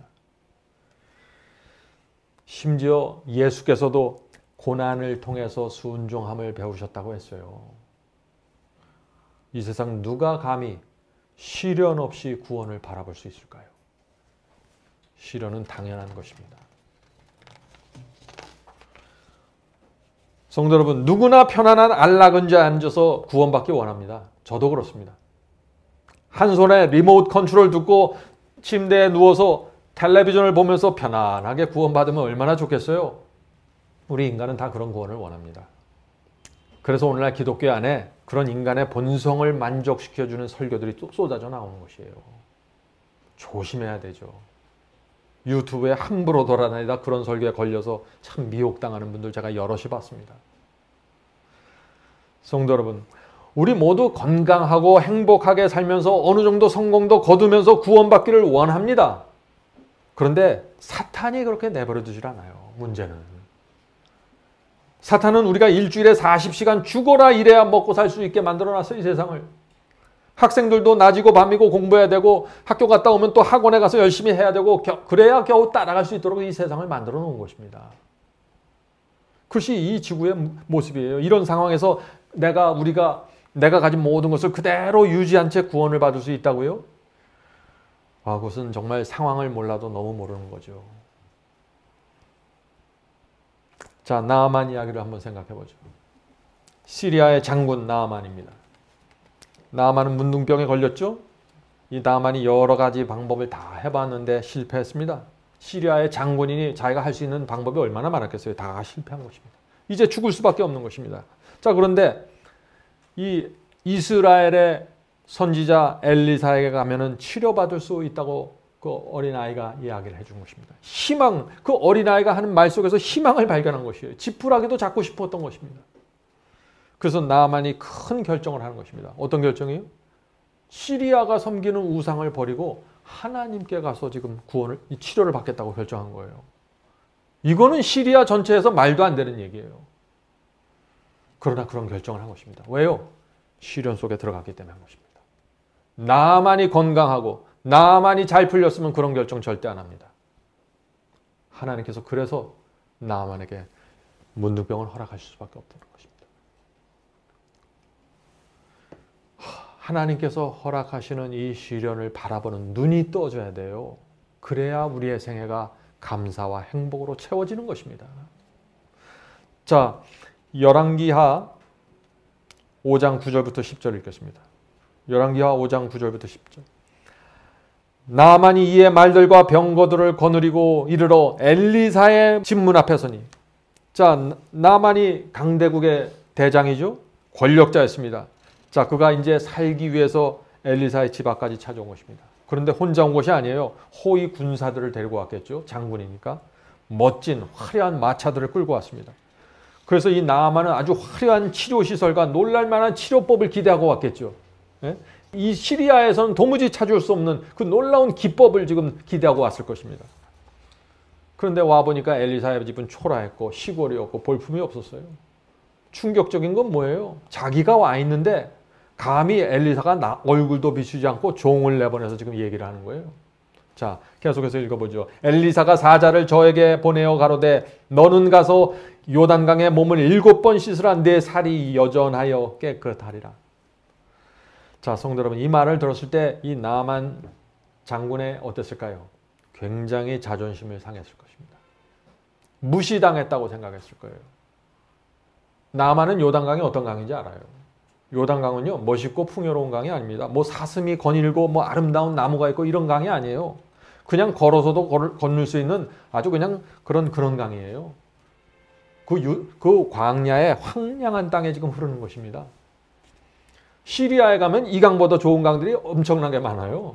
심지어 예수께서도 고난을 통해서 순종함을 배우셨다고 했어요. 이 세상 누가 감히 시련 없이 구원을 바라볼 수 있을까요? 시련은 당연한 것입니다. 성도 여러분, 누구나 편안한 안락원자에 앉아서 구원받기 원합니다. 저도 그렇습니다. 한 손에 리모트 컨트롤 듣고 침대에 누워서 텔레비전을 보면서 편안하게 구원받으면 얼마나 좋겠어요? 우리 인간은 다 그런 구원을 원합니다. 그래서 오늘날 기독교 안에 그런 인간의 본성을 만족시켜주는 설교들이 또 쏟아져 나오는 것이에요. 조심해야 되죠. 유튜브에 함부로 돌아다니다 그런 설교에 걸려서 참 미혹당하는 분들 제가 여럿이 봤습니다. 성도 여러분, 우리 모두 건강하고 행복하게 살면서 어느 정도 성공도 거두면서 구원받기를 원합니다. 그런데 사탄이 그렇게 내버려 두질 않아요. 문제는 사탄은 우리가 일주일에 사십 시간 죽어라 일해야 먹고 살 수 있게 만들어놨어요. 이 세상을. 학생들도 낮이고 밤이고 공부해야 되고 학교 갔다 오면 또 학원에 가서 열심히 해야 되고 그래야 겨우 따라갈 수 있도록 이 세상을 만들어 놓은 것입니다. 그것이 이 지구의 모습이에요. 이런 상황에서 내가 우리가 내가 가진 모든 것을 그대로 유지한 채 구원을 받을 수 있다고요? 아, 그것은 정말 상황을 몰라도 너무 모르는 거죠. 자, 나아만 이야기를 한번 생각해 보죠. 시리아의 장군 나아만입니다. 나아만은 문둥병에 걸렸죠. 이 나아만이 여러 가지 방법을 다 해봤는데 실패했습니다. 시리아의 장군이니 자기가 할 수 있는 방법이 얼마나 많았겠어요. 다 실패한 것입니다. 이제 죽을 수밖에 없는 것입니다. 자, 그런데 이 이스라엘의 선지자 엘리사에게 가면은 치료받을 수 있다고 그 어린아이가 이야기를 해준 것입니다. 희망, 그 어린아이가 하는 말 속에서 희망을 발견한 것이에요. 지푸라기도 잡고 싶었던 것입니다. 그래서 나아만이 큰 결정을 하는 것입니다. 어떤 결정이에요? 시리아가 섬기는 우상을 버리고 하나님께 가서 지금 구원을, 치료를 받겠다고 결정한 거예요. 이거는 시리아 전체에서 말도 안 되는 얘기예요. 그러나 그런 결정을 한 것입니다. 왜요? 시련 속에 들어갔기 때문에 한 것입니다. 나만이 건강하고 나만이 잘 풀렸으면 그런 결정 절대 안 합니다. 하나님께서 그래서 나만에게 문둥병을 허락하실 수밖에 없다는 것입니다. 하나님께서 허락하시는 이 시련을 바라보는 눈이 떠져야 돼요. 그래야 우리의 생애가 감사와 행복으로 채워지는 것입니다. 자, 열왕기하 오 장 구 절부터 십 절 읽겠습니다. 열왕기하 오 장 구 절부터 십 절. 나아만이 이에 말들과 병거들을 거느리고 이르러 엘리사의 집문 앞에 서니. 자, 나아만이 강대국의 대장이죠. 권력자였습니다. 자, 그가 이제 살기 위해서 엘리사의 집 앞까지 찾아온 것입니다. 그런데 혼자 온 것이 아니에요. 호위 군사들을 데리고 왔겠죠. 장군이니까. 멋진 화려한 마차들을 끌고 왔습니다. 그래서 이 나아만은 아주 화려한 치료시설과 놀랄만한 치료법을 기대하고 왔겠죠. 예? 이 시리아에서는 도무지 찾을 수 없는 그 놀라운 기법을 지금 기대하고 왔을 것입니다. 그런데 와보니까 엘리사의 집은 초라했고 시골이었고 볼품이 없었어요. 충격적인 건 뭐예요? 자기가 와 있는데 감히 엘리사가 나, 얼굴도 비추지 않고 종을 내보내서 지금 얘기를 하는 거예요. 자, 계속해서 읽어보죠. 엘리사가 사자를 저에게 보내어 가로되 너는 가서 요단강에 몸을 일곱 번 씻으라. 내 살이 여전하여 깨끗하리라. 자, 성도 여러분, 이 말을 들었을 때 이 나아만 장군의 어땠을까요? 굉장히 자존심을 상했을 것입니다. 무시당했다고 생각했을 거예요. 나아만은 요단강이 어떤 강인지 알아요. 요단강은요, 멋있고 풍요로운 강이 아닙니다. 뭐 사슴이 거닐고 뭐 아름다운 나무가 있고 이런 강이 아니에요. 그냥 걸어서도 걸, 건널 수 있는 아주 그냥 그런 그런 강이에요. 그, 유, 그 광야의 황량한 땅에 지금 흐르는 것입니다. 시리아에 가면 이 강보다 좋은 강들이 엄청나게 많아요.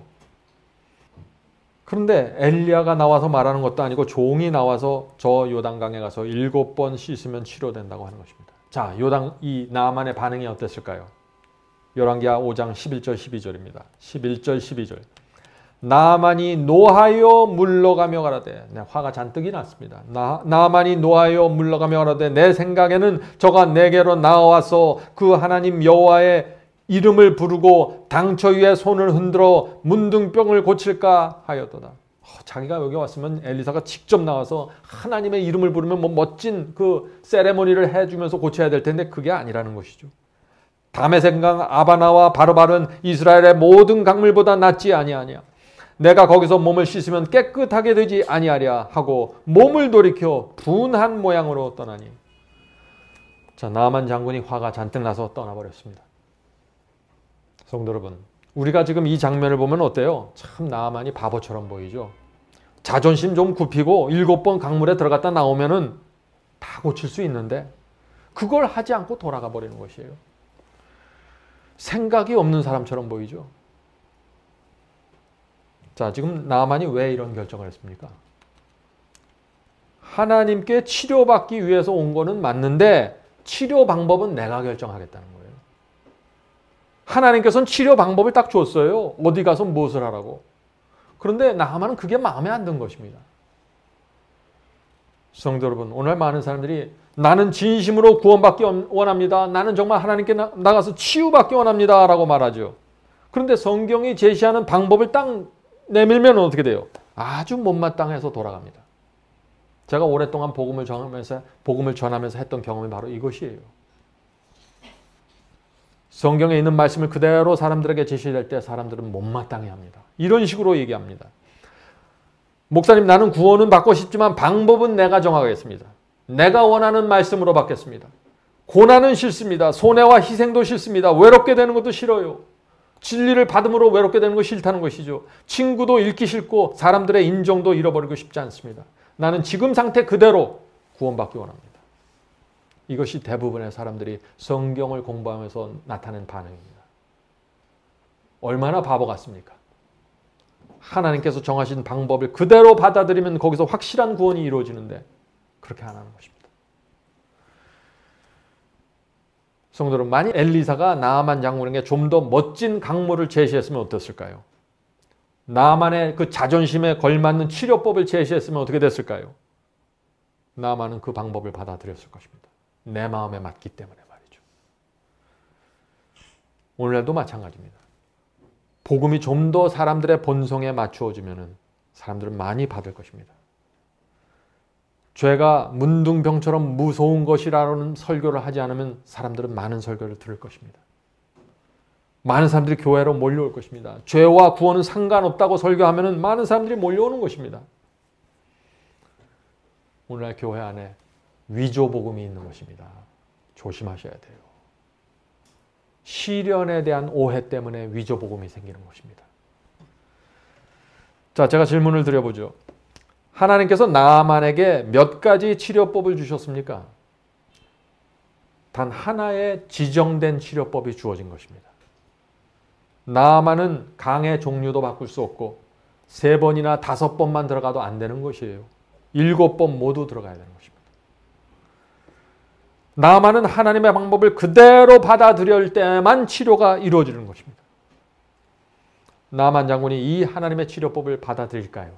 그런데 엘리야가 나와서 말하는 것도 아니고 종이 나와서 저 요단강에 가서 일곱 번 씻으면 치료된다고 하는 것입니다. 자, 요단 이 나아만의 반응이 어땠을까요? 열왕기하 오 장 십일 절 십이 절입니다. 십일 절 십이 절. 나아만이 노하여 물러가며 가라되, 네, 화가 잔뜩이 났습니다. 나, 나아만이 노하여 물러가며 가라되 내 생각에는 저가 내게로 나와서 그 하나님 여호와의 이름을 부르고 당처 위에 손을 흔들어 문둥병을 고칠까 하였도다. 어, 자기가 여기 왔으면 엘리사가 직접 나와서 하나님의 이름을 부르면 뭐 멋진 그 세레모니를 해주면서 고쳐야 될 텐데 그게 아니라는 것이죠. 다메섹강 아바나와 바르발은 이스라엘의 모든 강물보다 낫지 아니하냐. 내가 거기서 몸을 씻으면 깨끗하게 되지 아니하랴 하고 몸을 돌이켜 분한 모양으로 떠나니. 자, 나아만 장군이 화가 잔뜩 나서 떠나버렸습니다. 성도 여러분, 우리가 지금 이 장면을 보면 어때요? 참 나아만이 바보처럼 보이죠. 자존심 좀 굽히고 일곱 번 강물에 들어갔다 나오면은 다 고칠 수 있는데 그걸 하지 않고 돌아가 버리는 것이에요. 생각이 없는 사람처럼 보이죠. 자, 지금 나아만이 왜 이런 결정을 했습니까? 하나님께 치료받기 위해서 온 거는 맞는데 치료 방법은 내가 결정하겠다는 거예요. 하나님께서는 치료 방법을 딱 줬어요. 어디 가서 무엇을 하라고. 그런데 나아만은 그게 마음에 안 든 것입니다. 성도 여러분, 오늘 많은 사람들이 나는 진심으로 구원받기 원합니다. 나는 정말 하나님께 나가서 치유받기 원합니다. 라고 말하죠. 그런데 성경이 제시하는 방법을 딱 내밀면 어떻게 돼요? 아주 못마땅해서 돌아갑니다. 제가 오랫동안 복음을 전하면서, 복음을 전하면서 했던 경험이 바로 이것이에요. 성경에 있는 말씀을 그대로 사람들에게 제시될 때 사람들은 못마땅해 합니다. 이런 식으로 얘기합니다. 목사님, 나는 구원은 받고 싶지만 방법은 내가 정하겠습니다. 내가 원하는 말씀으로 받겠습니다. 고난은 싫습니다. 손해와 희생도 싫습니다. 외롭게 되는 것도 싫어요. 진리를 받음으로 외롭게 되는 거 싫다는 것이죠. 친구도 잃기 싫고 사람들의 인정도 잃어버리고 싶지 않습니다. 나는 지금 상태 그대로 구원받기 원합니다. 이것이 대부분의 사람들이 성경을 공부하면서 나타낸 반응입니다. 얼마나 바보 같습니까? 하나님께서 정하신 방법을 그대로 받아들이면 거기서 확실한 구원이 이루어지는데 그렇게 안 하는 것입니다. 성도 여러분, 만약 엘리사가 나아만 장군에게 좀 더 멋진 강물을 제시했으면 어땠을까요? 나아만의 그 자존심에 걸맞는 치료법을 제시했으면 어떻게 됐을까요? 나아만은 그 방법을 받아들였을 것입니다. 내 마음에 맞기 때문에 말이죠. 오늘날도 마찬가지입니다. 복음이 좀 더 사람들의 본성에 맞추어지면 사람들은 많이 받을 것입니다. 죄가 문둥병처럼 무서운 것이라는 설교를 하지 않으면 사람들은 많은 설교를 들을 것입니다. 많은 사람들이 교회로 몰려올 것입니다. 죄와 구원은 상관없다고 설교하면 많은 사람들이 몰려오는 것입니다. 오늘날 교회 안에 위조 복음이 있는 것입니다. 조심하셔야 돼요. 시련에 대한 오해 때문에 위조복음이 생기는 것입니다. 자, 제가 질문을 드려보죠. 하나님께서 나아만에게 몇 가지 치료법을 주셨습니까? 단 하나의 지정된 치료법이 주어진 것입니다. 나아만은 강의 종류도 바꿀 수 없고 세 번이나 다섯 번만 들어가도 안 되는 것이에요. 일곱 번 모두 들어가야 되는 것입니다. 나아만은 하나님의 방법을 그대로 받아들일 때만 치료가 이루어지는 것입니다. 나아만 장군이 이 하나님의 치료법을 받아들일까요?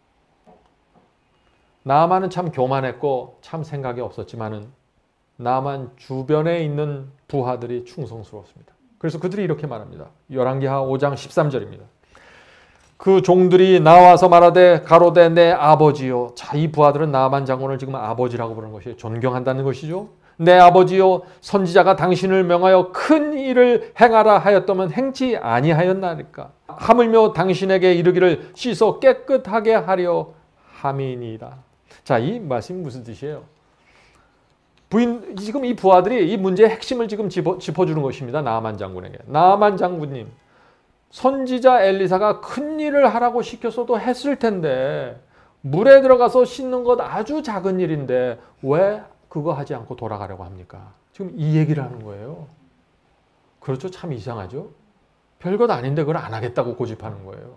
나아만은 참 교만했고 참 생각이 없었지만은 나아만 주변에 있는 부하들이 충성스러웠습니다. 그래서 그들이 이렇게 말합니다. 열왕기하 오 장 십삼 절입니다. 그 종들이 나와서 말하되 가로되 내 아버지요. 자, 이 부하들은 나아만 장군을 지금 아버지라고 부르는 것이 존경한다는 것이죠. 내 아버지요, 선지자가 당신을 명하여 큰 일을 행하라 하였다면 행치 아니하였나니까. 하물며 당신에게 이르기를 씻어 깨끗하게 하려 함이니이다. 자, 이 말씀이 무슨 뜻이에요? 부인, 지금 이 부하들이 이 문제의 핵심을 지금 짚어, 짚어주는 것입니다. 나아만 장군에게. 나아만 장군님, 선지자 엘리사가 큰 일을 하라고 시켰어도 했을 텐데 물에 들어가서 씻는 것 아주 작은 일인데 왜 그거 하지 않고 돌아가려고 합니까? 지금 이 얘기를 하는 거예요. 그렇죠? 참 이상하죠? 별것 아닌데 그걸 안 하겠다고 고집하는 거예요.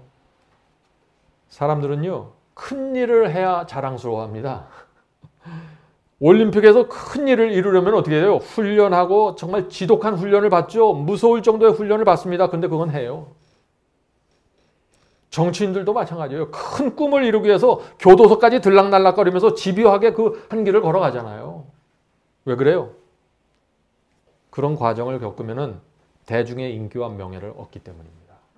사람들은요, 큰 일을 해야 자랑스러워합니다. 올림픽에서 큰 일을 이루려면 어떻게 해요? 훈련하고 정말 지독한 훈련을 받죠. 무서울 정도의 훈련을 받습니다. 근데 그건 해요. 정치인들도 마찬가지예요. 큰 꿈을 이루기 위해서 교도소까지 들락날락거리면서 집요하게 그 한 길을 걸어가잖아요. 왜 그래요? 그런 과정을 겪으면 대중의 인기와 명예를 얻기 때문입니다.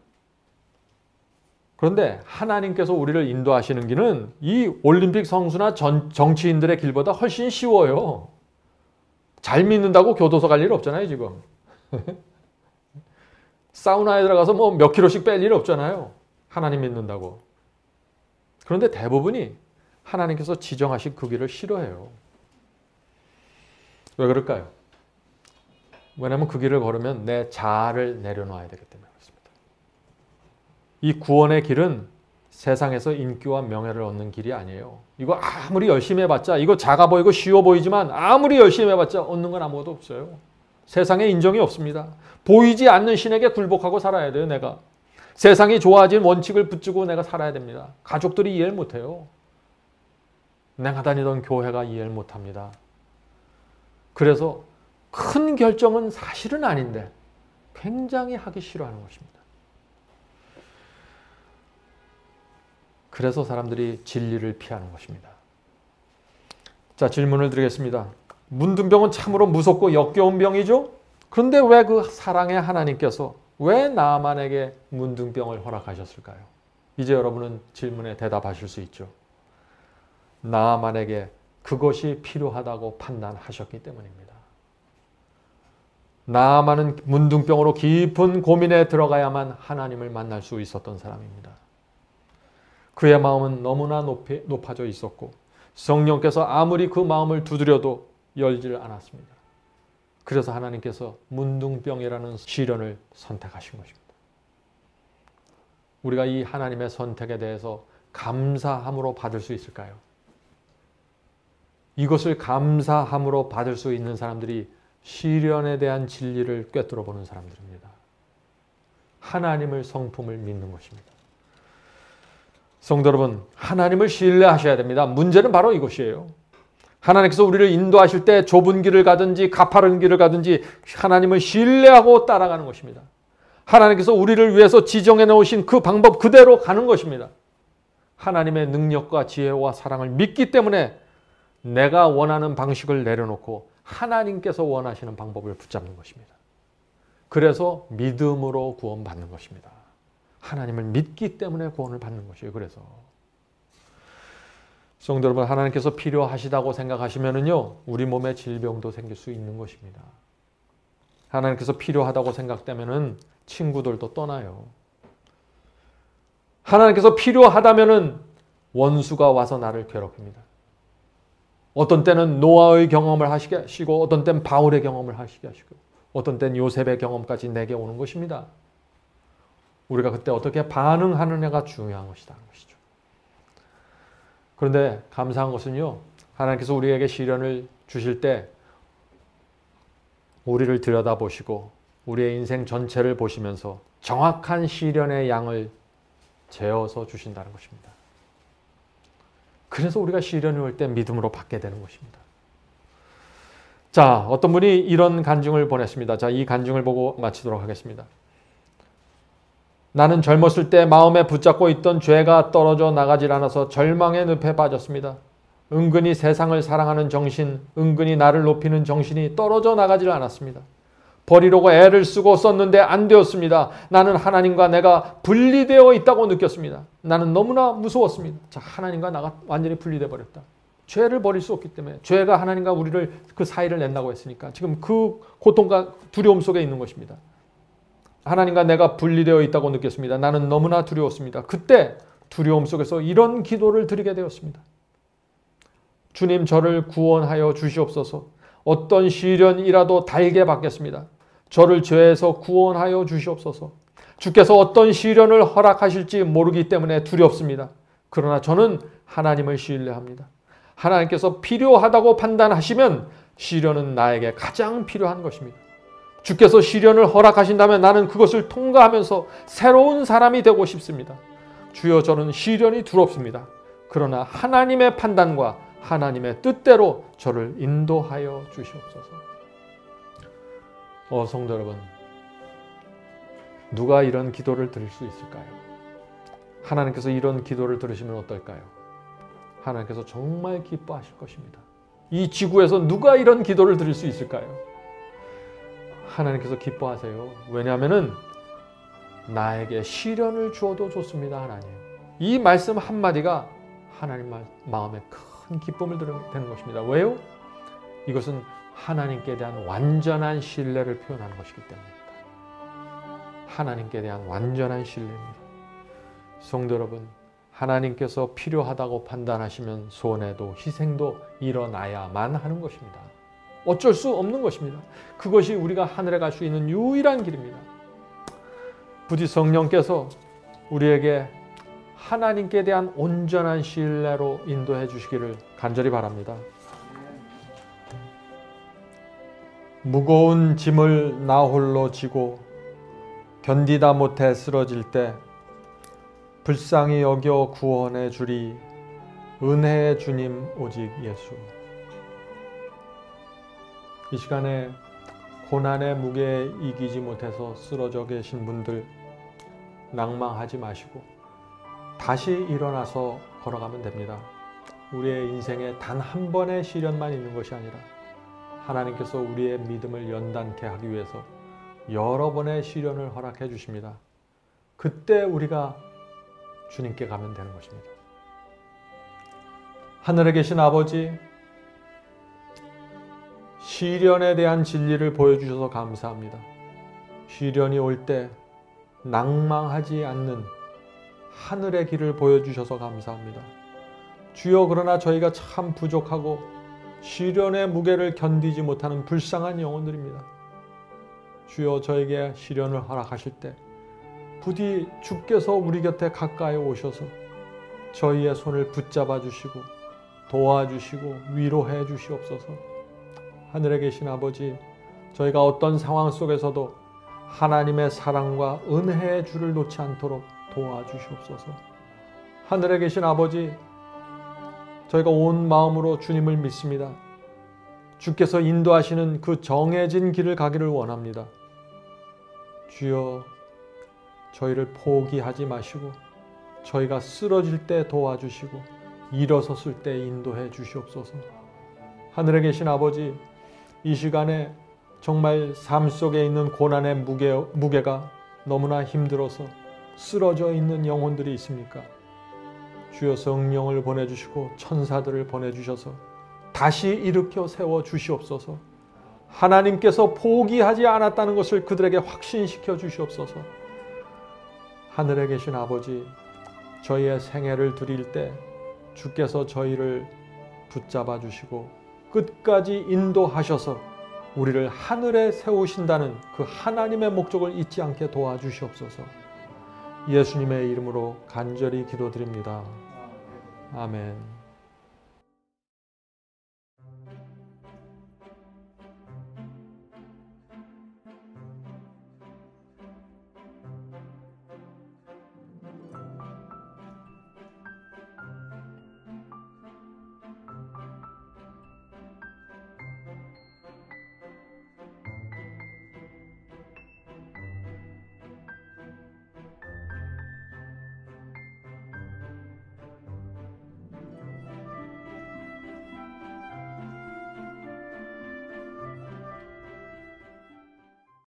그런데 하나님께서 우리를 인도하시는 길은 이 올림픽 선수나 전, 정치인들의 길보다 훨씬 쉬워요. 잘 믿는다고 교도소 갈 일 없잖아요, 지금. 사우나에 들어가서 뭐 몇 킬로씩 뺄 일 없잖아요. 하나님 믿는다고. 그런데 대부분이 하나님께서 지정하신 그 길을 싫어해요. 왜 그럴까요? 왜냐하면 그 길을 걸으면 내 자아를 내려놔야 되기 때문에 그렇습니다. 이 구원의 길은 세상에서 인기와 명예를 얻는 길이 아니에요. 이거 아무리 열심히 해봤자, 이거 작아 보이고 쉬워 보이지만 아무리 열심히 해봤자 얻는 건 아무것도 없어요. 세상에 인정이 없습니다. 보이지 않는 신에게 굴복하고 살아야 돼요, 내가. 세상이 좋아진 원칙을 붙들고 내가 살아야 됩니다. 가족들이 이해를 못해요. 내가 다니던 교회가 이해를 못합니다. 그래서 큰 결정은 사실은 아닌데 굉장히 하기 싫어하는 것입니다. 그래서 사람들이 진리를 피하는 것입니다. 자, 질문을 드리겠습니다. 문둥병은 참으로 무섭고 역겨운 병이죠? 그런데 왜 그 사랑의 하나님께서 왜 나아만에게 문둥병을 허락하셨을까요? 이제 여러분은 질문에 대답하실 수 있죠. 나아만에게 그것이 필요하다고 판단하셨기 때문입니다. 나아만은 문둥병으로 깊은 고민에 들어가야만 하나님을 만날 수 있었던 사람입니다. 그의 마음은 너무나 높이, 높아져 있었고 성령께서 아무리 그 마음을 두드려도 열지를 않았습니다. 그래서 하나님께서 문둥병이라는 시련을 선택하신 것입니다. 우리가 이 하나님의 선택에 대해서 감사함으로 받을 수 있을까요? 이것을 감사함으로 받을 수 있는 사람들이 시련에 대한 진리를 꿰뚫어 보는 사람들입니다. 하나님을, 성품을 믿는 것입니다. 성도 여러분, 하나님을 신뢰하셔야 됩니다. 문제는 바로 이것이에요. 하나님께서 우리를 인도하실 때 좁은 길을 가든지 가파른 길을 가든지 하나님을 신뢰하고 따라가는 것입니다. 하나님께서 우리를 위해서 지정해 놓으신 그 방법 그대로 가는 것입니다. 하나님의 능력과 지혜와 사랑을 믿기 때문에 내가 원하는 방식을 내려놓고 하나님께서 원하시는 방법을 붙잡는 것입니다. 그래서 믿음으로 구원받는 것입니다. 하나님을 믿기 때문에 구원을 받는 것이에요. 그래서 성도 여러분, 하나님께서 필요하시다고 생각하시면은요, 우리 몸에 질병도 생길 수 있는 것입니다. 하나님께서 필요하다고 생각되면은 친구들도 떠나요. 하나님께서 필요하다면은 원수가 와서 나를 괴롭힙니다. 어떤 때는 노아의 경험을 하시게 하시고, 어떤 때는 바울의 경험을 하시게 하시고, 어떤 땐 요셉의 경험까지 내게 오는 것입니다. 우리가 그때 어떻게 반응하느냐가 중요한 것이라는 것이죠. 그런데 감사한 것은요, 하나님께서 우리에게 시련을 주실 때 우리를 들여다보시고 우리의 인생 전체를 보시면서 정확한 시련의 양을 재어서 주신다는 것입니다. 그래서 우리가 시련이 올 때 믿음으로 받게 되는 것입니다. 자, 어떤 분이 이런 간증을 보냈습니다. 자, 이 간증을 보고 마치도록 하겠습니다. 나는 젊었을 때 마음에 붙잡고 있던 죄가 떨어져 나가질 않아서 절망의 늪에 빠졌습니다. 은근히 세상을 사랑하는 정신, 은근히 나를 높이는 정신이 떨어져 나가질 않았습니다. 버리려고 애를 쓰고 썼는데 안 되었습니다. 나는 하나님과 내가 분리되어 있다고 느꼈습니다. 나는 너무나 무서웠습니다. 자, 하나님과 나가 완전히 분리되어 버렸다. 죄를 버릴 수 없기 때문에, 죄가 하나님과 우리를 그 사이를 낸다고 했으니까 지금 그 고통과 두려움 속에 있는 것입니다. 하나님과 내가 분리되어 있다고 느꼈습니다. 나는 너무나 두려웠습니다. 그때 두려움 속에서 이런 기도를 드리게 되었습니다. 주님, 저를 구원하여 주시옵소서. 어떤 시련이라도 달게 받겠습니다. 저를 죄에서 구원하여 주시옵소서. 주께서 어떤 시련을 허락하실지 모르기 때문에 두렵습니다. 그러나 저는 하나님을 신뢰합니다. 하나님께서 필요하다고 판단하시면 시련은 나에게 가장 필요한 것입니다. 주께서 시련을 허락하신다면 나는 그것을 통과하면서 새로운 사람이 되고 싶습니다. 주여, 저는 시련이 두렵습니다. 그러나 하나님의 판단과 하나님의 뜻대로 저를 인도하여 주시옵소서. 어, 성도 여러분, 누가 이런 기도를 드릴 수 있을까요? 하나님께서 이런 기도를 들으시면 어떨까요? 하나님께서 정말 기뻐하실 것입니다. 이 지구에서 누가 이런 기도를 드릴 수 있을까요? 하나님께서 기뻐하세요. 왜냐하면 나에게 시련을 주어도 좋습니다. 하나님. 이 말씀 한마디가 하나님 마음에 큰 기쁨을 드리는 것입니다. 왜요? 이것은 하나님께 대한 완전한 신뢰를 표현하는 것이기 때문입니다. 하나님께 대한 완전한 신뢰입니다. 성도 여러분, 하나님께서 필요하다고 판단하시면 손해도 희생도 일어나야만 하는 것입니다. 어쩔 수 없는 것입니다. 그것이 우리가 하늘에 갈 수 있는 유일한 길입니다. 부디 성령께서 우리에게 하나님께 대한 온전한 신뢰로 인도해 주시기를 간절히 바랍니다. 무거운 짐을 나 홀로 지고 견디다 못해 쓰러질 때 불쌍히 여겨 구원해 주리 은혜의 주님 오직 예수. 이 시간에 고난의 무게에 이기지 못해서 쓰러져 계신 분들 낭망하지 마시고 다시 일어나서 걸어가면 됩니다. 우리의 인생에 단 한 번의 시련만 있는 것이 아니라 하나님께서 우리의 믿음을 연단케 하기 위해서 여러 번의 시련을 허락해 주십니다. 그때 우리가 주님께 가면 되는 것입니다. 하늘에 계신 아버지, 시련에 대한 진리를 보여주셔서 감사합니다. 시련이 올 때 낭망하지 않는 하늘의 길을 보여주셔서 감사합니다. 주여, 그러나 저희가 참 부족하고 시련의 무게를 견디지 못하는 불쌍한 영혼들입니다. 주여, 저에게 시련을 허락하실 때 부디 주께서 우리 곁에 가까이 오셔서 저희의 손을 붙잡아 주시고 도와주시고 위로해 주시옵소서. 하늘에 계신 아버지, 저희가 어떤 상황 속에서도 하나님의 사랑과 은혜의 줄을 놓지 않도록 도와주시옵소서. 하늘에 계신 아버지, 저희가 온 마음으로 주님을 믿습니다. 주께서 인도하시는 그 정해진 길을 가기를 원합니다. 주여, 저희를 포기하지 마시고 저희가 쓰러질 때 도와주시고 일어섰을 때 인도해 주시옵소서. 하늘에 계신 아버지, 이 시간에 정말 삶 속에 있는 고난의 무게, 무게가 너무나 힘들어서 쓰러져 있는 영혼들이 있습니까? 주여, 성령을 보내주시고 천사들을 보내주셔서 다시 일으켜 세워 주시옵소서. 하나님께서 포기하지 않았다는 것을 그들에게 확신시켜 주시옵소서. 하늘에 계신 아버지, 저희의 생애를 드릴 때 주께서 저희를 붙잡아 주시고 끝까지 인도하셔서 우리를 하늘에 세우신다는 그 하나님의 목적을 잊지 않게 도와주시옵소서. 예수님의 이름으로 간절히 기도드립니다. 아멘.